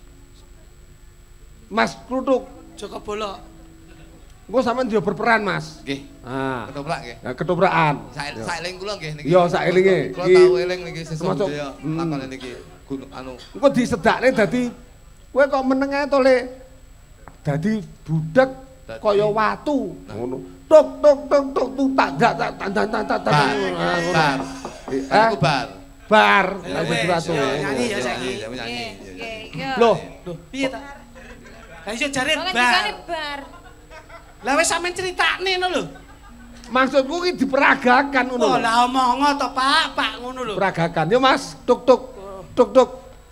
Mas Plutuk, Joko Bolok. engko sampean dia berperan, Mas. Nggih. Ah, Ketoprak nggih. ya ketoprakan. Saeling kula nggih niki. Iya, saelinge. Kula Iki tau eling niki termasuk- sesuk lakone niki gunung anu. Engko disedakne dadi kowe kok meneng ae to, Le. Dadi budek kaya watu. Ngono. Tuk tuk tak Bar. Aku bar. Bar. Ya Dadi wes, watu. yo, nyanyi ya saiki. Nyanyi. Nggih. Loh, Loh, piye ta? Lah iso jare Kok bar. dikane bar. Lah wis sampean critakne ngono lho. maksudku ki diperagakan ngono. Oh, lho. lah omong to, Pak ngono lho. Peragakan. Yo Mas, tuk tuk. Tuk tuk.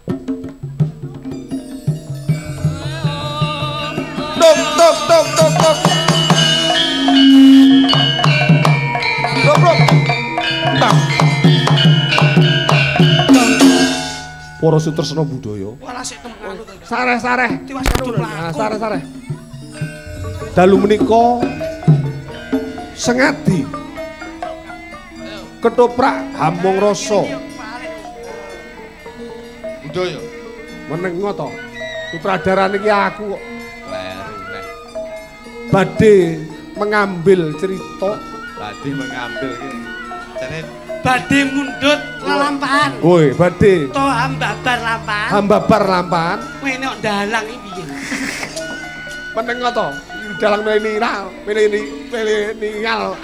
Tuk tuk tuk tuk tuk. Tuk tuk. Bang. para sutresna budaya. Walah sik temen. Sareh-sareh. Tiwas kudu Nah, mlaku. sareh-sareh. Dalu menika sengadi ketoprak hamung rasa. Budaya. Meneng to. Sutradarane iki aku kok. Kleru neh. Badhe mengambil cerita. Badhe mengambil iki. Jane Badhe mundhut lelampahan. Woi, badhe To hambabar lampahan. hambabar lampahan. Kowe nek dalang iki piye? Meneng to. Dalang milenial, milenial.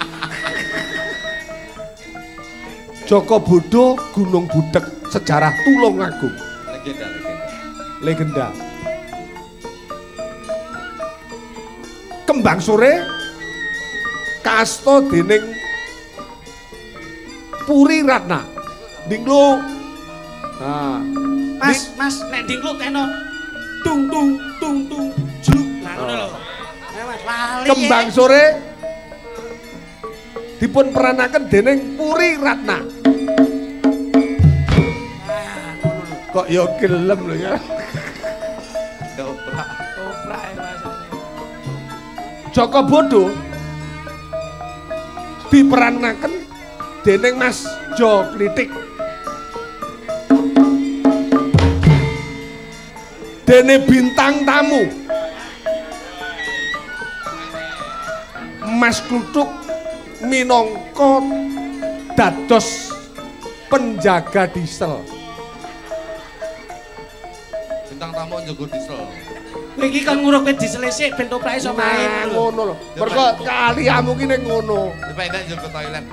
Joko Bodo Gunung Budek Sejarah Tulungagung. Legenda. Kembang sore kasto dening Puri Ratna. Dinglo. Nah, Mas, nek dingkluk kena tung juluk. Nah ngono lho. Mas lali. Kembang sore dipun peranaken dening Puri Ratna. Kok ya gelem lho ya. Ketoprak. Oprak Mas. Joko Bodo diperanaken dening Mas Jo Klitik. Dene bintang tamu Mas Kluthuk minangka dados penjaga diesel. Bintang tamu njogo diesel. Kowe iki kon nguruke diselesik ben toprake iso main. Nah, ngono lho. Mergo kaliamu ki ning ngono. Dipendek njogo toilet.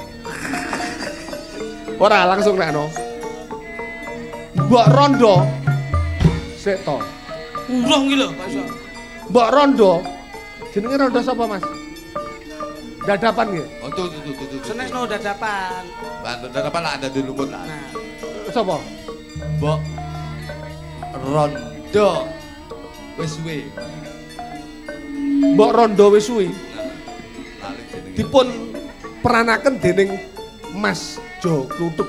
Ora langsung nekno. Mbok Rondo sik to. Urung iki lho, Pak Iso. Mbok Rondo jenenge Rondo sapa, Mas? Dadapan nggih. Oh tuh. Senes no dadapan. Dadapan lah ada di lumut lah. Nah, Sapa? Mbok Rondo wis suwe. Mbok Rondo wis suwi. Lali jenenge. Dipun peranaken dening Mas Jo Kluthuk.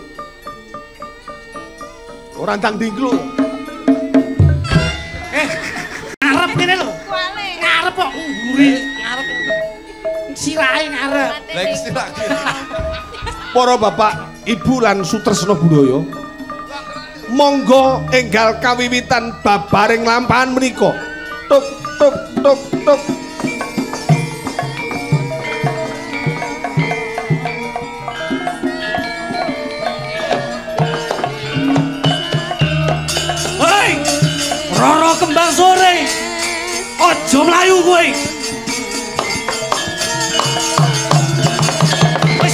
Ora ndang dingklu. ngarep kene lho. Kuale. Ngarep kok ngguri, ngarep. Sirahe ngarep. Lagi sih lagi. Para bapak, ibu lan sutresna budaya. Monggo enggal kawiwitan babaring lampahan menika. Tuk tuk tuk tuk. Hei! Roro kembang sore. Aja mlayu kowe. Wis.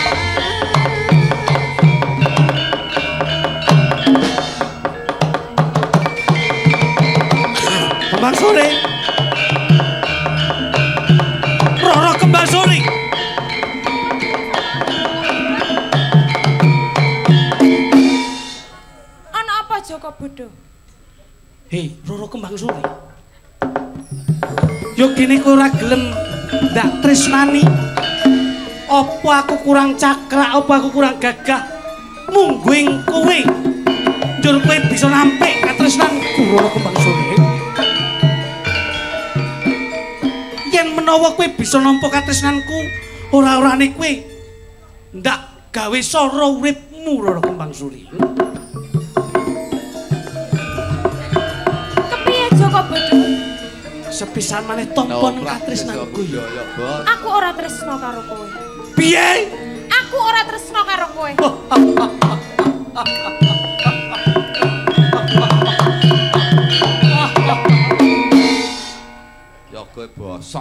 Kembang sore. Roro kembang sore. Ana apa Joko Bodo? Hei, Roro kembang sore. Yo kene kowe ora gelem ndak tresnani. Apa aku kurang cakrak, apa aku kurang gagah? Mungguing kowe. Njur kowe bisa nampik katresnanku Roro kembang sore. Yen menawa kowe bisa nampa katresnanku, ora-orane kowe ndak gawe sora uripmu Roro kembang sore. Kepiye Joko Bodo? Sepisan maneh tompon katresnanku ya. Aku ora tresno karo kowe. Piye? Aku ora tresno karo kowe. Ya kowe bosok.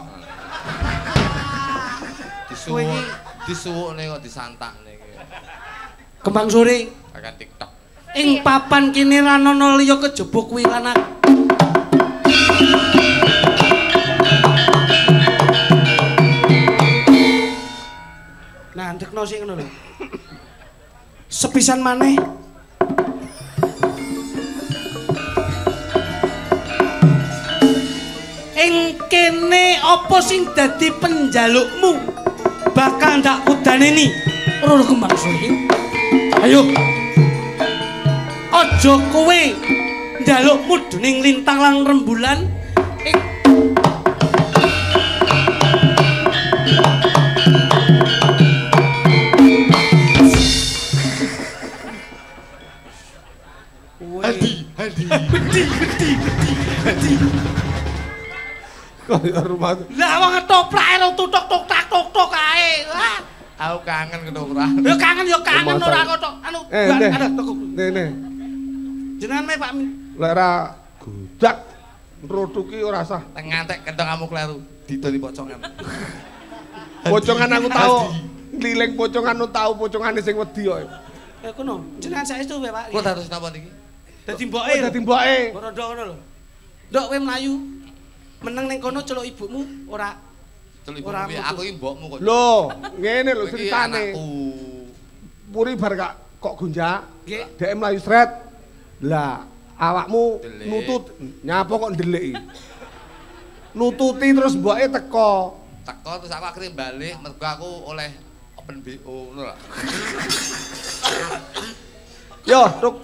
Kowe iki Disuwukne kok disantakne iki. kembang sore. Akan TikTok. Ing papan kene ra ana liya kejaba kuwi lan aku. Nah, ndekno sing ngono lho. Sepisan maneh ing kene apa sing dadi penjalukmu bakal ndak kudaneni Roro kembang sore. Ayo. Aja kowe njaluk mudhuning lintang lan rembulan Hadi. Kaya rumah. Lah wong ngetoplake rong tutuk-tuk-tak-tuk-tuk ae. Wah. Aku kangen ketoprak. Ya kangen ora kok anu ada tukuk. Nih. Jenengan me Pak Min. Lek ra godak nrutuki ora sah. Ngantek kendang kamu kleru didoni pocongan. Pocongan aku tahu. Liling pocongan aku tahu pocongane sing wedi kok. Kono, jenengan saestu wae Pak. Kok harus napa niki? Dadi mboke. Dadi mboke. Rondo ngono lho. Ndok kowe mlayu. Meneng ning kono celuk ibumu ora Celuk ibumu piye? Aku iki mbokmu kok. Lho, ngene lho Iki ceritane. anakku. Puri bar kok gonjak. Nggih. Dhek mlayu sret. Lah, awakmu Ndelik. nutut. Nyapa kok ndeliki? Nututi terus mboke teko. Teko terus aku akhirnya balik mergo aku oleh open BO ngono lho. Yo, tuk.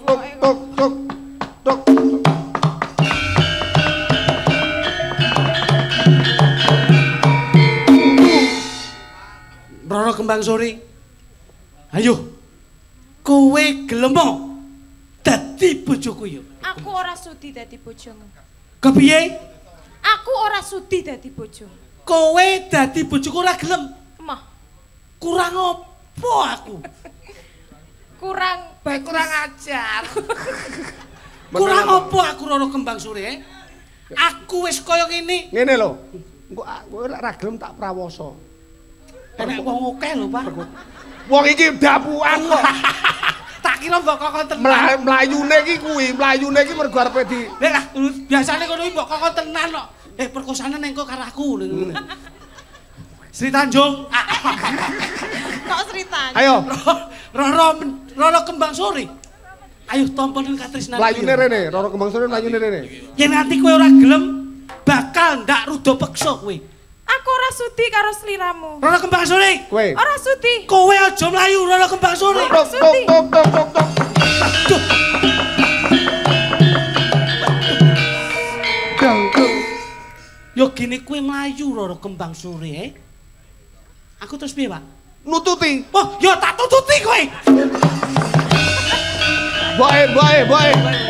Roro Kembang Sore. Ayo. Kowe gelem dadi bojoku yo. Aku ora sudi dadi bojomu. Kepiye? Aku ora sudi dadi bojomu. Kowe dadi bojoku ora gelem. Emah, Kurang opo aku? kurang bagus. Kurang ajar. Kurang opo aku Roro Kembang Sore? Aku wis kaya ngene. Ngene lho. Engko kowe lek ra gelem tak prawoso. Enek wong akeh lho, Pak. Wong iki dapuan kok. Tak kira mbok kokon tenan. Mlayune iki mergo arepe di Lah, biasane kono iki mbok kokon tenan kok. Perkosane ning kok karo aku. Sri Tanjung. Kok ceritanya? Ayo, Roro Kembang Sore. Ayo tamponin katresnan. mlayune rene, Roro Kembang Sore mlayune rene. Yen nanti kowe ora gelem bakal ndak rudo peksa kowe. Aku ora sudi karo sliramu. Roro Kembang Sore. Kowe. Ora sudi. Kowe aja mlayu Roro Kembang Sore. Tok. Aduh. Dang. Yo gini kowe mlayu Roro Kembang Sore. Aku terus piye, Pak? Nututi. Oh, yo tak tututi kowe. Boe.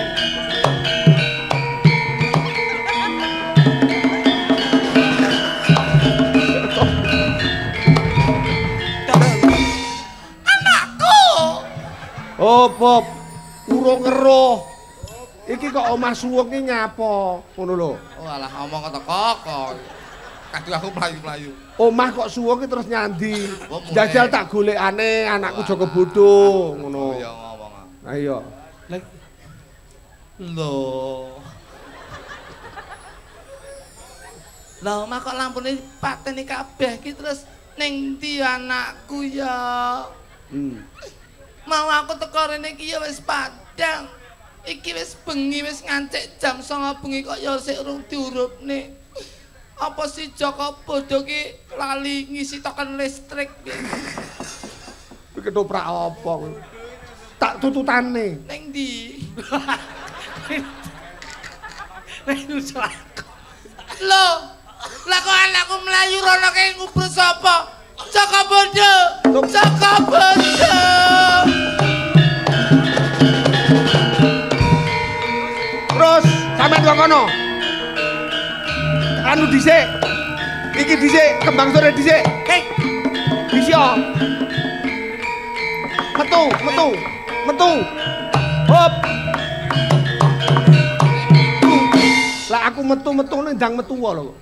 Oh, Bob. Urung ngeruh. Iki kok omah suwung iki nyapa? Ngono lho. Oh alah omong kok. Kadung aku mlayu-mlayu. Omah kok suwung iki terus nyandi. Oh, mulai. Jajal tak golekane anakku Joko Bodo ngono. Oh ya ngomong. Ayo. Loh. Lah omah kok lampune pateni kabeh iki terus ning ndi anakku ya? Mau aku teko rene iki ya wis padang. Iki wis bengi wis ngancik jam 09.00 bengi kok ya sik urung diurupne. Apa si Joko Bodo ki lali ngisi token listrik. Iki ketoprak apa kowe? Tak tututane. Ning ndi? Loh, lah kok anakku melayu rono kayak ngubruk sapa? Joko Bodo! Joko Bodo! Terus sampean kok kono. Anu dhisik. Iki dhisik, Kembang Sore dhisik. Dhisik. Metu. Hop. Lah aku metu ndang metu lho.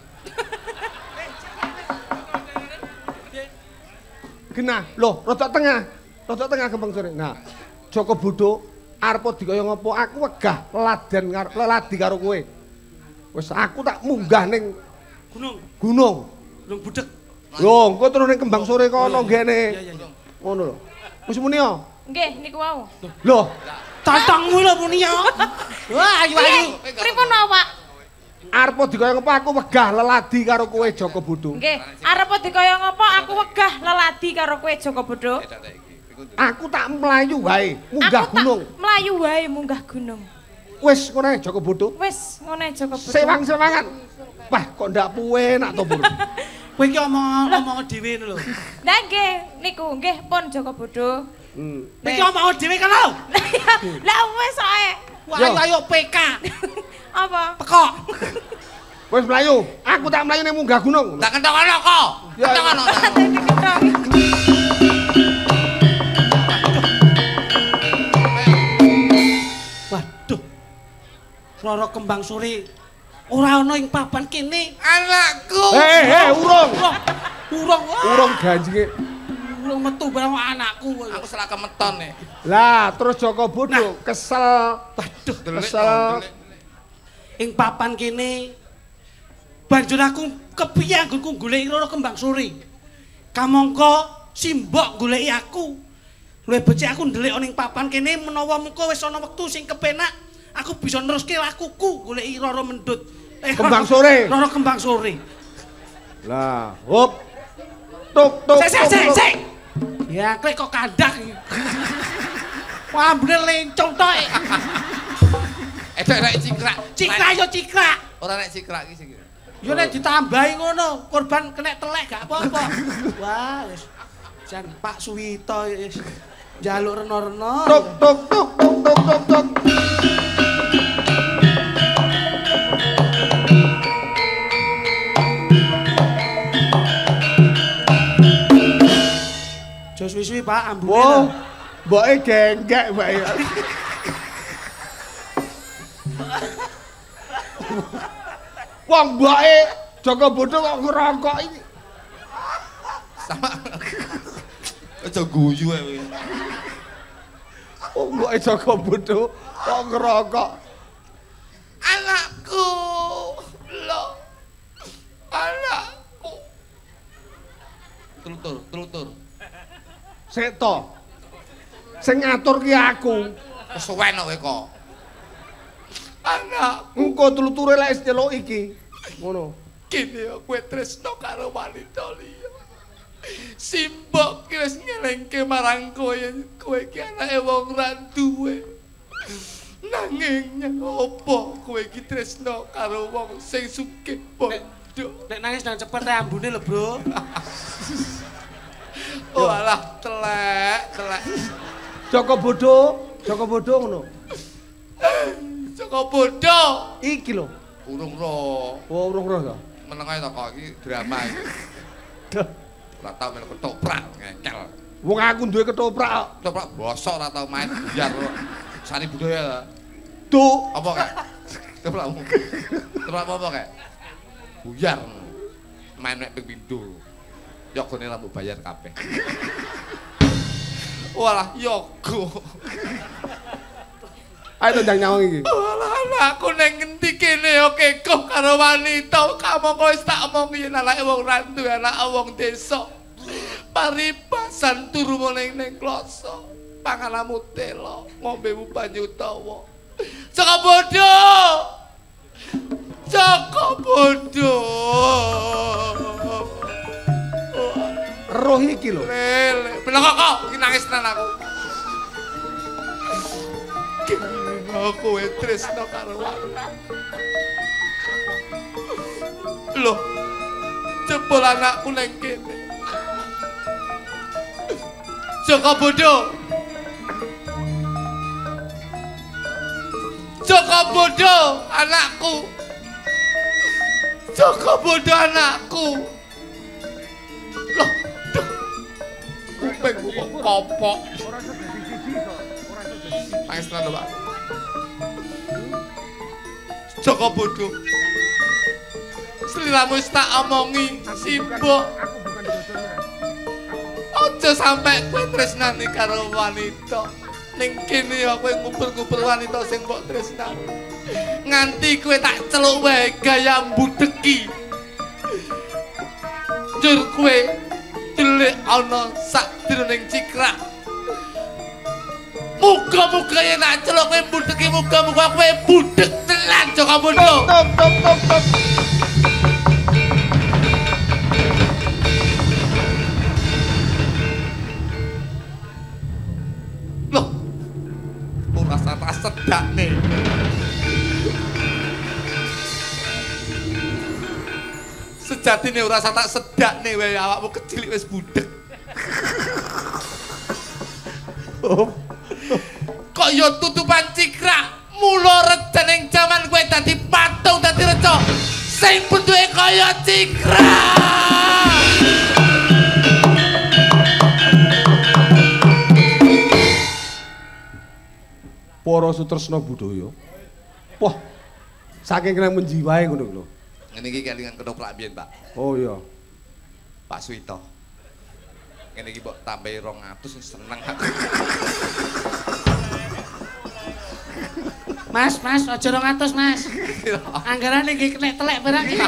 Genah, lho, rodok tengah Kembang Sore. Nah, Joko Bodo arep dikaya ngopo? Aku wegah leladi karo kowe. Wis aku tak munggah ning gunung. Gunung Budek. Lho, engko terus ning Kembang Sore kono ngene. Iya. Ngono lho. Wis muni yo. Nggih, niku wau. Lho, Tantangmu lho muni ya. Wah, ayu. Pripun Pak? arep dikaya ngopo aku wegah leladi karo kowe Joko Bodo. Nggih, arep dikaya ngopo aku wegah leladi karo kowe Joko Bodo. Iku Aku tak mlayu wae, munggah gunung. Aku tak mlayu wae munggah gunung. Wis ngono ae Joko Bodo. Wis ngono ae Joko Bodo. Sewang-sewangan. Wah, kok ndak puenak to, Pur. Kowe iki omong dhewe ngono lho. Lah nggih, niku nggih pun Joko Bodo. Kowe iki omong dhewe kan lho. Lah wis ae. Wah, ayo PK. Apa? Teko. Wis mlayu, aku tak mlayu ning munggah gunung. Tak kentokono kok. Kentokono. Waduh. Roro Kembang Suri ora ana ing papan kene. Anakku. Urung. Urung. Urung ganjinge. Urung metu bareng anakku. Aku salah kemeton nih. Lah, terus Joko Bodo kesel. Waduh, kesel. Ing papan kene banjur aku kepiye anggonku goleki Roro Kembang Suri. Kamangka simbok goleki aku. Luwih becik aku ndelik ning papan kene menawa mengko wis ana wektu sing kepenak aku bisa neruske lakuku goleki Roro Mendut. Kembang Sore. Roro Kembang Sore. Lah, hop. Tuk. Sik. Ya, klek kok kandak iki. Wah, bener lencong tok. Nek cikrak. Cikrak yo cikrak. Ora nek cikrak iki sing. Yo nek ditambahi ngono, korban kena telek gak apa-apa. Wah, wis. Jan Pak Suwito wis njaluk reno-reno. Tuk. Jo suwi-suwi Pak ambune. Wo, mboke genggek wae. Wong mboke Joko Bodo kok ngerokok iki. Sama. Aja guyu ae. Wong mboke Joko Bodo kok ngerokok. Anakku. Lho. Anakku. Tulutur. Sik to. Sing ngatur ki aku. Kesuwen kowe kok. Anak, Engko tuluture lek wis nyeluk iki. Ngono. kene yo kowe tresno karo wanita liya. Simbok ki wis ngelengke marang kowe ki anake wong ra duwe. Nanging opo kowe ki tresno karo wong sing sugih bondo. Nek nangis nang cepet ae ambune lho, Bro. Oh alah telek. Joko Bodo ngono. Joko Bodo. Iki lho. Urung ro. Oh, urung roh to. Menengae to kok iki drama iki. Ora tau melu ketoprak ngekel. Wong aku duwe ketoprak kok. Ketoprak bosok ora tau main biar sani budaya. Duk. Apa kek? Ketoprakmu. Ketoprak apa kek? Buyar. Main nek ping pindho. Yogone lampu bayar kabeh. Walah yogo. Ayo tendang nyawang iki. Walah anakku ning ngendi kene yo kekoh karo wanita. Kamu kok wis tak omong yen anake wong randu, anak wong desa. Paribasan turu ning kloso. Pangananmu telo, ngombemu banyu tawa. Joko Bodo. Joko Bodo. Roh iki lho. Lele, belakang kok, iki nangis tenan aku. Aku tresno karo wanita. Loh, jebol anakku nang kene. Joko Bodo. Joko Bodo, anakku. Joko Bodo, anakku. Loh, kupingku kok kopok. Nangis tenan lho, Pak. Joko Bodo. Seliramu wis tak omongi, Simbok. Aja sampe kowe tresnani karo wanita. Ning kene ya kowe ngumpul-ngumpul wanita sing mbok tresnani. Nganti kowe tak celuk wae gaya mbudeki. Jur kowe delik ana sakjroning cikrak. Muga-muga yen tak celuk kowe mbudeki, muga-muga kowe budek tenan Joko Bodo. Tok. Sejatine ora usah tak sedakne wae awakmu kecil wis budhek. Kok yo tutupan cikrak. Mula rejaning jaman kowe dadi patung dadi reca sing bentuke kaya cikrak. Para sutresna budaya. Wah. Saking kena menjiwae ngono lho. Ngene iki kelingan ketoprak biyen, Pak. Oh iya. Pak Suwito. Ngene iki mbok tambahi 200 seneng aku. Mas, aja 200, Mas. Anggaran iki kena telek barang iki.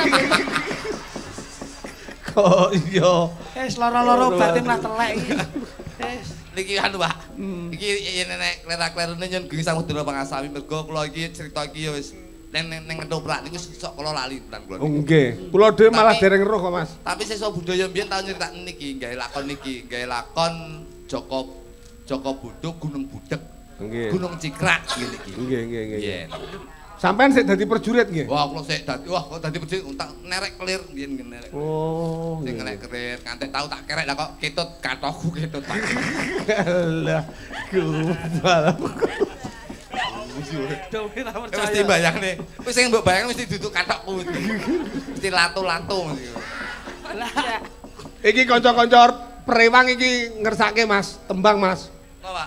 Kok iya. Wis loro-loro batin lah telek iki. Wis. Niki anu, Pak. Iki nek klera-klerune nyun geng sang Udara Pangasami mergo kula iki crita iki ya wis ning ketoprak niku sok kula lali tenan kula. Oh nggih. Kula dhewe malah dereng roh kok, Mas. Tapi sesuk budaya mbiyen tau nyritakne niki, gawe lakon Joko Budho Gunung Budhek. Nggih. Gunung Cikrak ngene iki. Nggih. Sampeyan sik dadi prajurit nggih? Wah, kula sik dadi kok dadi prajurit tak nerek kelir mbiyen nerek. Oh. Sing nerek kelir, ngantek tau tak kerek lah kok ketut katoku ketut Pak. Lah, kubal. Dewe ra Mesti percaya. bayangne. Wis sing mbok bayang mesti duduk katokku. Mesti latu-latu mesti. Lah, Iki kanca-kanca prewang iki ngersake Mas, tembang Mas. Apa, Pak?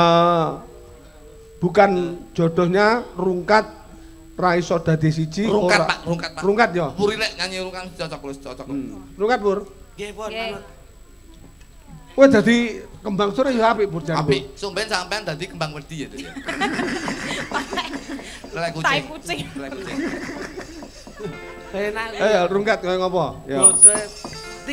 Bukan jodohnya rungkat ra iso dadi siji Rungkat, ora. Pak, rungkat, Pak. Rungkat ya? Puri lek nyanyi rungkat cocok wis cocok. Rungkat, Pur. nggih pun Nggih. manut. Kowe dadi kembang sore ya apik, Pur jan. Apik, sumben sampean dadi kembang wedi ya. Lek Tai kucing. kucing. Lek kucing. Enak. Rungkat kaya ngopo? Ya. Bodoh. Tik.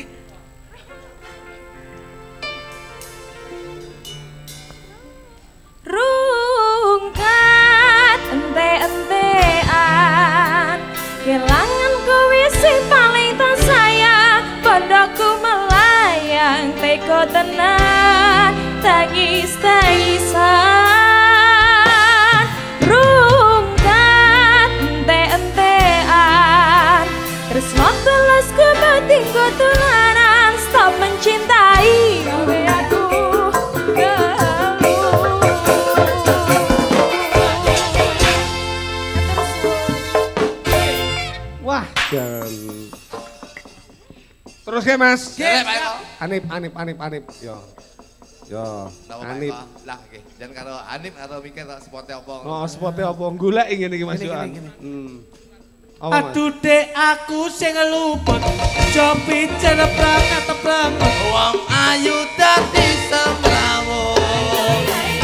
Rungkat ente-entean kelangan kowe sing paling tak sayang pondokku melayang teko tenan tangis-tangisan rungkat ente-entean tresno tulus kudu tinggo tulanan stop mencintai kowe aku Wah, dan terus ya Mas. Nggih, Pak Eko. Anip. Yo. Napa, Pak Anip. Eko? Lah nggih, jan karo Anip atau mikir tak spote apa. Oh, spote apa? Golek ngene iki Mas Yohan. Gini. Apa, Mas? Aduh dek aku sing luput copi cerebrang ketebrang Wong ayu dadi semrawut.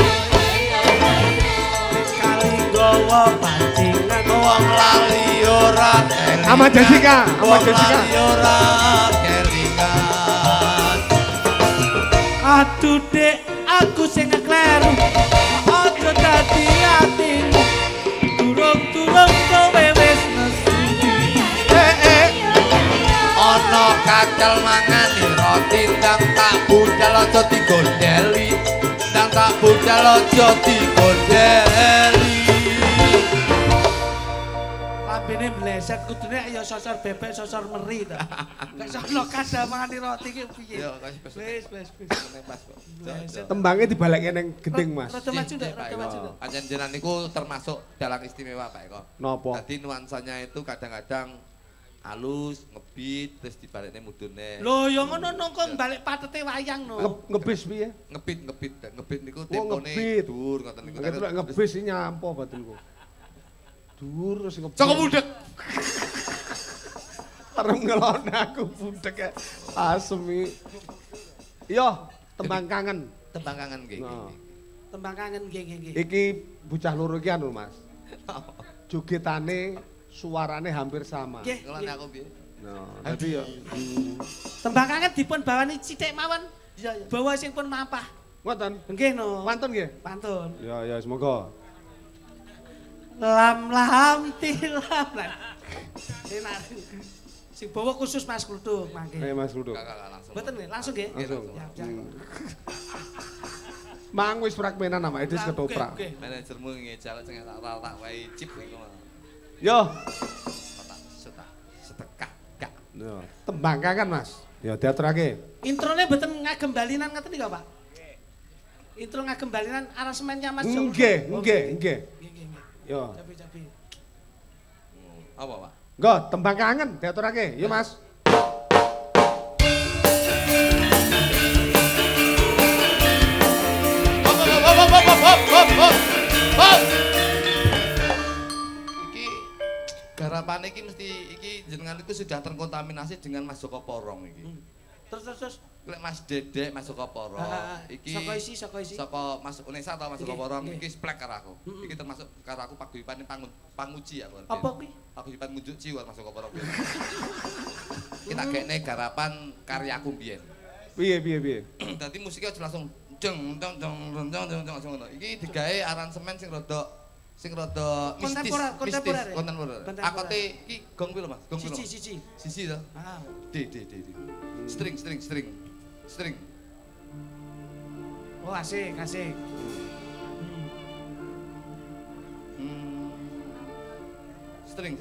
kali gowo pancingan Wong lali ora kelingan. Sama Jessica, sama Wong Jessica. lali ora kelingan. aduh dek aku sing ngekleru aja dadi atimu durung kowe wis nesu Ana kacal mangani roti ndang tak budal aja digondeli. Ndang tak budal aja digondeli. lambene mleset kudune ya sosor bebek sosor meri ta gak sono kada mangani roti ki piye Yo, wis wis pas kok. Meleset. Tembangnya dibalekke ning gending Mas. Rada maju ndak rada maju ndak Pancen jenengan niku termasuk dalang istimewa Pak Eko. Napa? Dadi nuansanya itu kadang-kadang halus, ngebit, terus dibalikne mudune. lho ya ngono nongkon balik patete wayang no Ngebis piye? Ngebit niku Oh, tempone ngebit. dhuwur ngoten niku. Nek ngebis iki nyampo batinku. Dur terus ngebis. Cok budek. Arep ngelon aku budek ya. Asemi. Yo, tembang kangen. Tembang kangen nggih. Nah. tembang kangen nggih Iki bocah loro iki anu Mas. Jogetane suarane hampir sama. nggih Ngelone aku piye? Nah, dadi yo tembang kangen dipun bawani sithik mawon bawa sing pun mampah ngoten. nggih no Pantun nggih. pantun Ya semoga. lam tilam lan enak sing bawa khusus Mas Kluthuk mangke Mas Ruduk. Kakak langsung. mboten nggih langsung nggih Langsung. Ya, ya. Mang wis fragmenan nama Edis Nah, ketoprak. oke, oke. Manajermu ngejal sing tak wae chip niku. Yo, Setekak gak Yo, tembang kangen Mas. Ya diaturake. Introne mboten ngagem balinan ngoten niku, Pak. Intro ngagem balinan aransemennya Mas Joko. Nggih. Nggih. Yo. Capi-capi. Apa, Pak? Nggo, tembang kangen diaturake. Yo Mas. Iki garapan iki mesti iki jenengan itu sudah terkontaminasi dengan Mas Joko Porong iki. Terus. Lek Mas Dedek, Mas Joko Porong, iki Saka isi. Saka Mas Unesa atau Mas Joko Porong Nggih. iki splek karo aku. Iki termasuk karo aku paguyuban panguji aku. Apa kuwi? Paguyuban ngunjuk jiwa Mas Joko Porong. Kita gekne garapan karyaku mbiyen. Piye? Dadi musiknya langsung jeng langsung ngono. Iki digawe aransemen sing rada mistis, kontemporer. Akote iki gong piro Mas? Gong piro? Siji to? Ah. D. String. Oh, asik. String.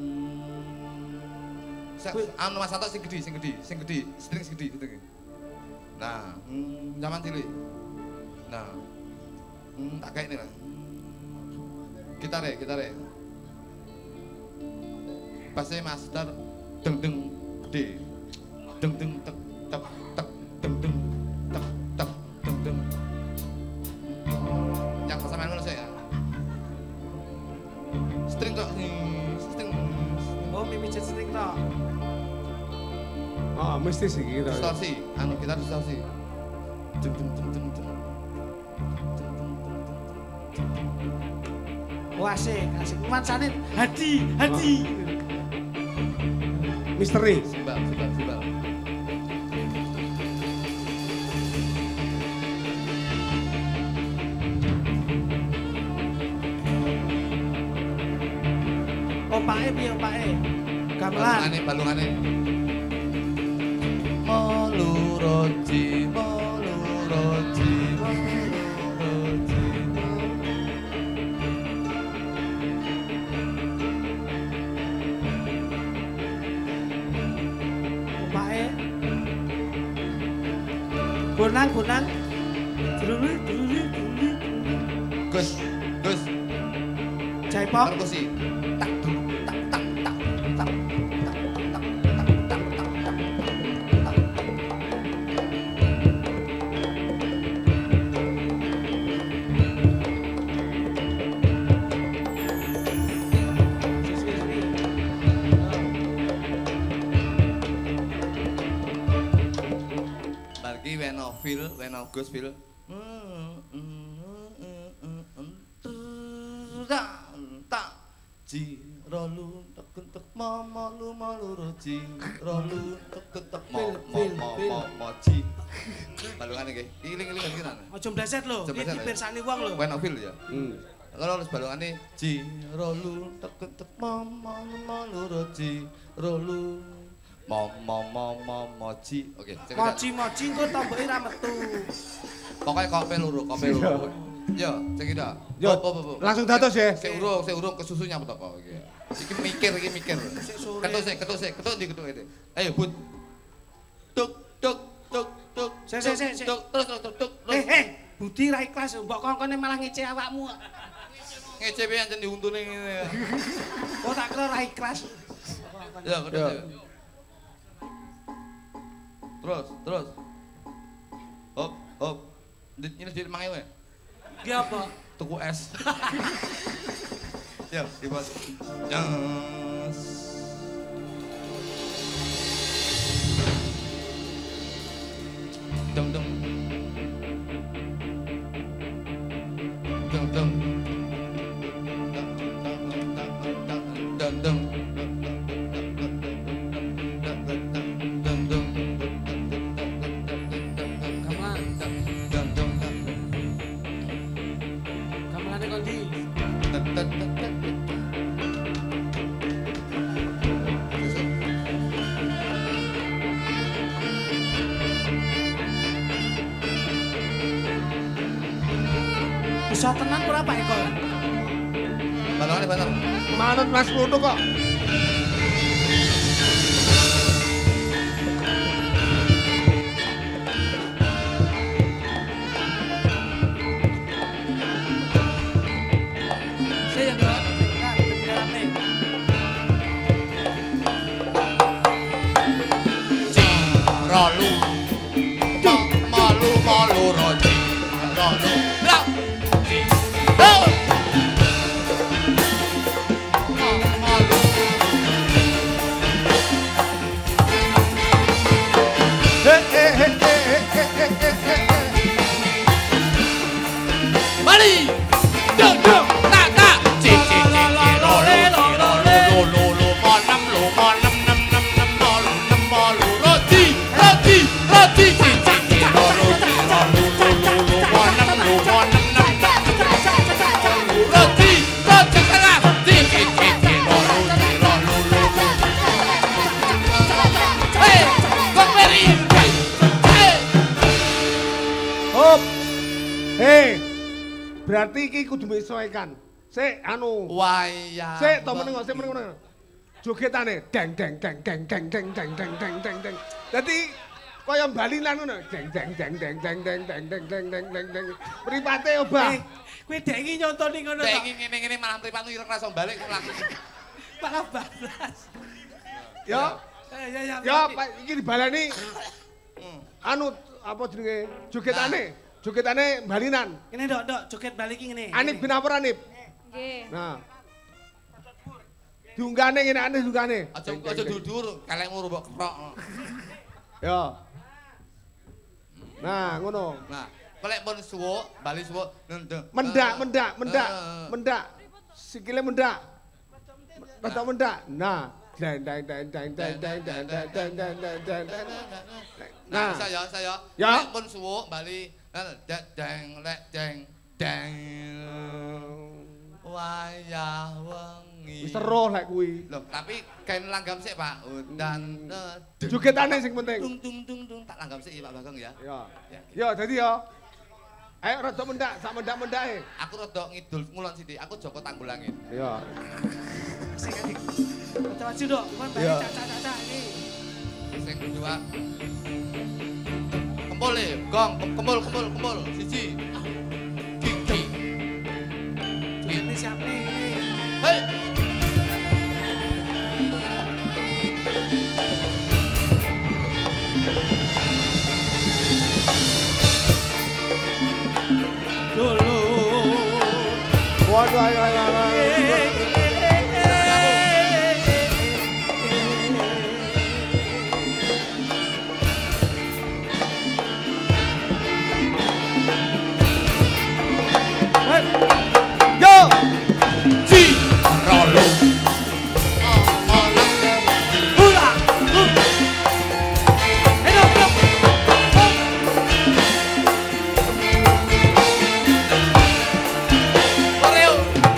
Anu Mas Sato sing gedhi, string gedhi gitu. Nah, zaman cilik. Nah. Tak kayak ini lah. Gitare. Basse master deng gede. Deng tek tek tek deng tek tek deng. Yang kesamaan ngono saya. String tok string. Oh, mimicet string tok. Oh, mesti sih gitu. Distorsi, anu gitar distorsi. Deng. Oh, asik. Nuansane hadi. Misteri. Simbal. Opake piye opake? Gamelan. Balungane. Maluroji. Opake. Bonang. Gus. Jaipong. Perkusi. Tak. Barki weno Gus feel. Tak jirolu tek malu roji rolu tek moji balungane nggih iling-iling kiran Aja mbleset lho, iki pirsani wong lho. weno feel ya kalau wis balungane jirolu tek malu roji rolu moji oke Moji engko tomboke ra metu. pokoke kope loro yo cek iki dah Yo, langsung dados ya. Sik urung kesusunya apa kok iki. Iki mikir. Ketuk sik, ndi ketuk iki. Ayo but. Tuk. Sik. Terus. Budi ra ikhlas mbok kongkone malah ngece awakmu. Ngece piye anjen diuntune ngene. Oh tak kira ra ikhlas. Ya, terus. Terus. Hop. Ini duit 5.000 ya? Ki apa? Tuku es. Ya, dibuat. Yes. Dong. Gamelane kok ndi? Bisa tenang ora Pak Eko? Balongane bener. Manut Mas Pluto kok. rolu malu malu roti rolu lah Bali dong dong tak tak ci ci ci lo monam nam nam nam nam bolu roti roti roti ci ci ci lo monam nam nam roti roti salah ci ci ci lo hey kok beri hey hop hey berarti iki kudu menyesuaikan. Sik anu. Wayah. Sik to meneng, sik meneng. Jogetane deng deng deng deng deng deng deng deng deng deng deng. Dadi kaya balinan ngono. Deng deng deng deng deng deng deng deng deng deng deng deng. Mripate obah. Kowe dek iki nyontoni ngono Dek to. iki ngene-ngene malah mripatmu ireng rasa balik laku. Malah balas. Yo. Ya. Yo, iki dibalani. Anu apa jenenge? Jogetane balinan. Ini Dok, joget balik iki ngene. Anip bin apa Anip? Nggih. Nah. Diunggane ngene aneh diunggane. Aja dudur, kelekmu mbok keprok. Yo. Nah, ngono. Nah, kolek pun suwuk, bali suwuk nendeng. Mendak. Sikile mendak. Rada mendak. Nah, deng. Nah, saya. Ya. Kolek pun suwuk, bali deng. Wayah wengi. Wis roh lek kuwi. Loh, tapi kain langgam sik, Pak. Udan. Jogetane sing penting. Dung tak langgam sik, Pak Bagong ya. Ya. Yo, dadi yo. Ayo rada mendak, sak mendak-mendake. Aku rada ngidul ngulon sithik. Aku Joko Tanggulangin. Iya. Sing adik. Rada maju Dok, kon balik cacak-cacak iki. Sing kedua. Kempul gong, kempul. Siji. Gigi. Ini siap nih. Hei. Dulu. Waduh, ayo. Yo! Ci rolo. Hula. Ayo, Dok. Koreo.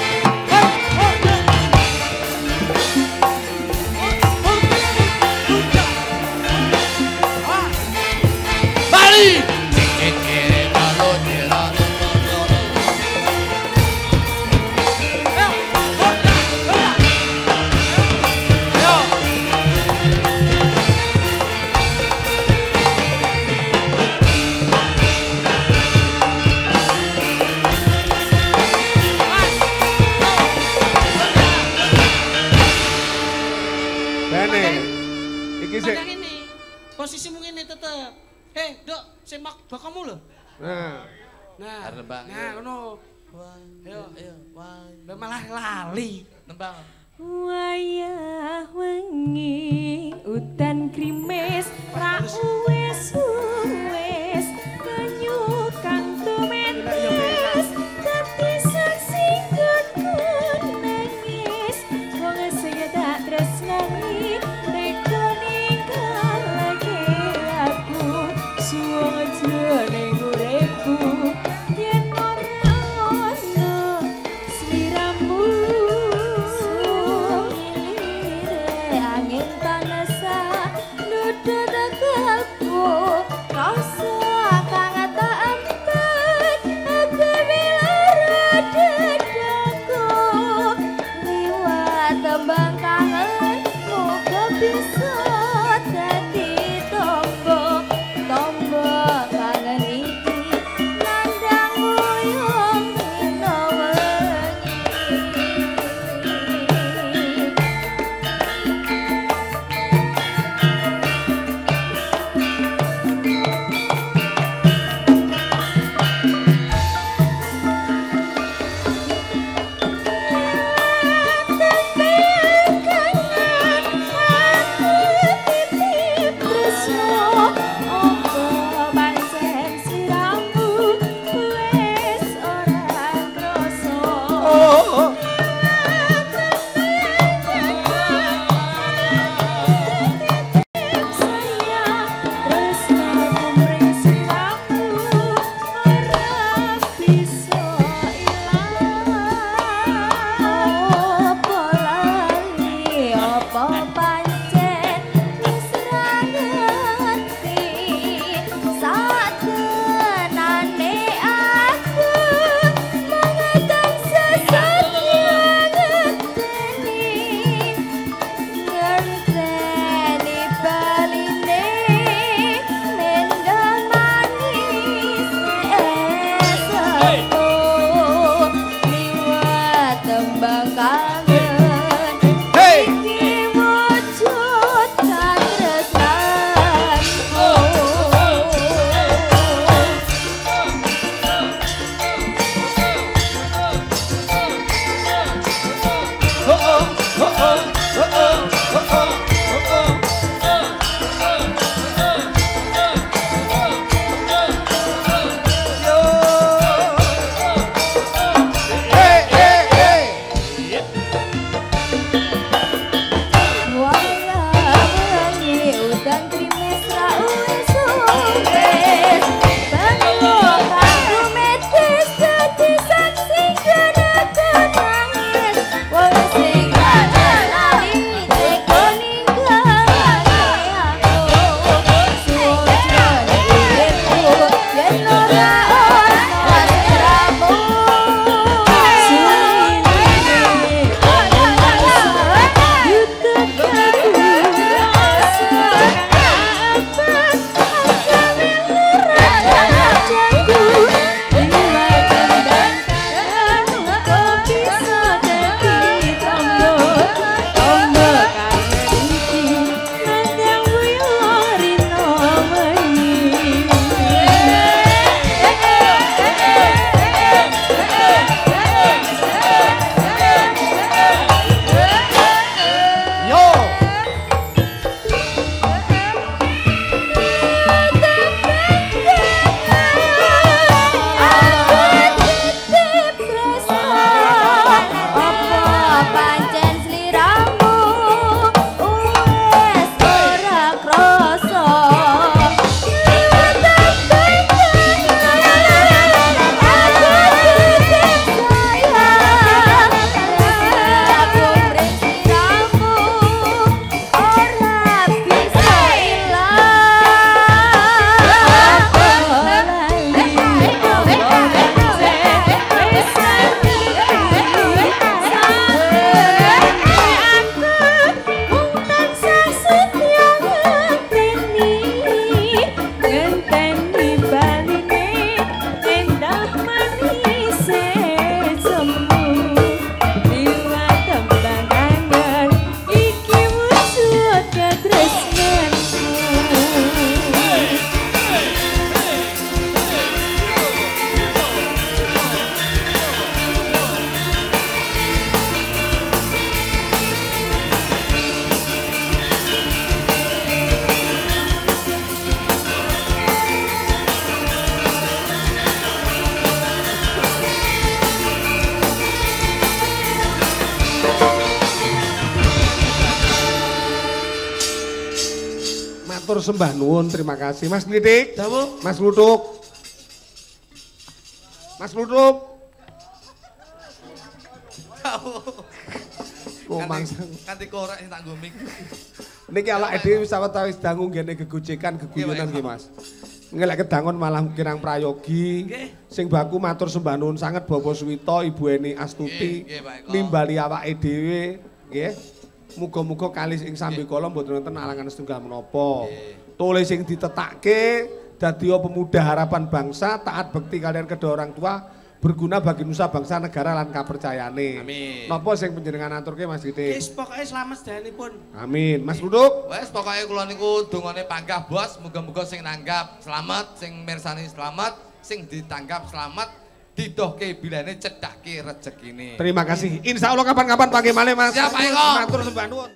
Bali. Bene. Iki sik. Pandang ini. Posisimu ngene tetep. Hei, Dok, sing mak bakamu lho. Nah. Nah. Arep nembang. Nah, ngono. Ayo. Wah. Lah malah lali. Nembang. Wayah wengi udan krimis ra wis banyu kang tumetes dadi saksi kanggo nangis wong sing tak tresnani teko ninggal lagi aku suwung aja ning uripku yen ora ono sliramu angin tanasa duduk dekalku rasa kang tak empat agar bilara dadaku liwat tembang kangen moga bisa dadi tombo kangen iki nandang uyung dina wengi. sembah nuwun, terima kasih. Mas Nidik. Dawuh. Mas Lutuk. Mas Lutuk. Kok mangsang. Kanthi korek sing tak nggo mik. Niki awake dhewe wis sawetawis dangu ngene gegojekan geguyonan nggih Mas. Ngelek kedangon malah kirang prayogi. Sing baku matur sembah nuwun sanget Bapak Suwito, Ibu Eni Astuti nimbali awake dhewe nggih. Muga-muga kalih ing sambikala mboten wonten alangan setunggal menapa. Tulis sing ditetakke dadi pemuda harapan bangsa, taat bekti kalian kedua orang tua, berguna bagi nusa bangsa negara lan kapercayane. Amin. Napa sing panjenengan aturke Mas Didik? Wis pokoke slamet sedayanipun. Amin. Mas Ruduk. Wes pokoke kula niku dongane panggah bos, muga-muga sing nanggap selamat, sing mirsani selamat, sing ditanggap selamat, didohke bilane cedhake rezekine. Terima kasih. Insya Allah kapan-kapan panggih malih Mas. Siap, Pak Eko. Matur sembah nuwun.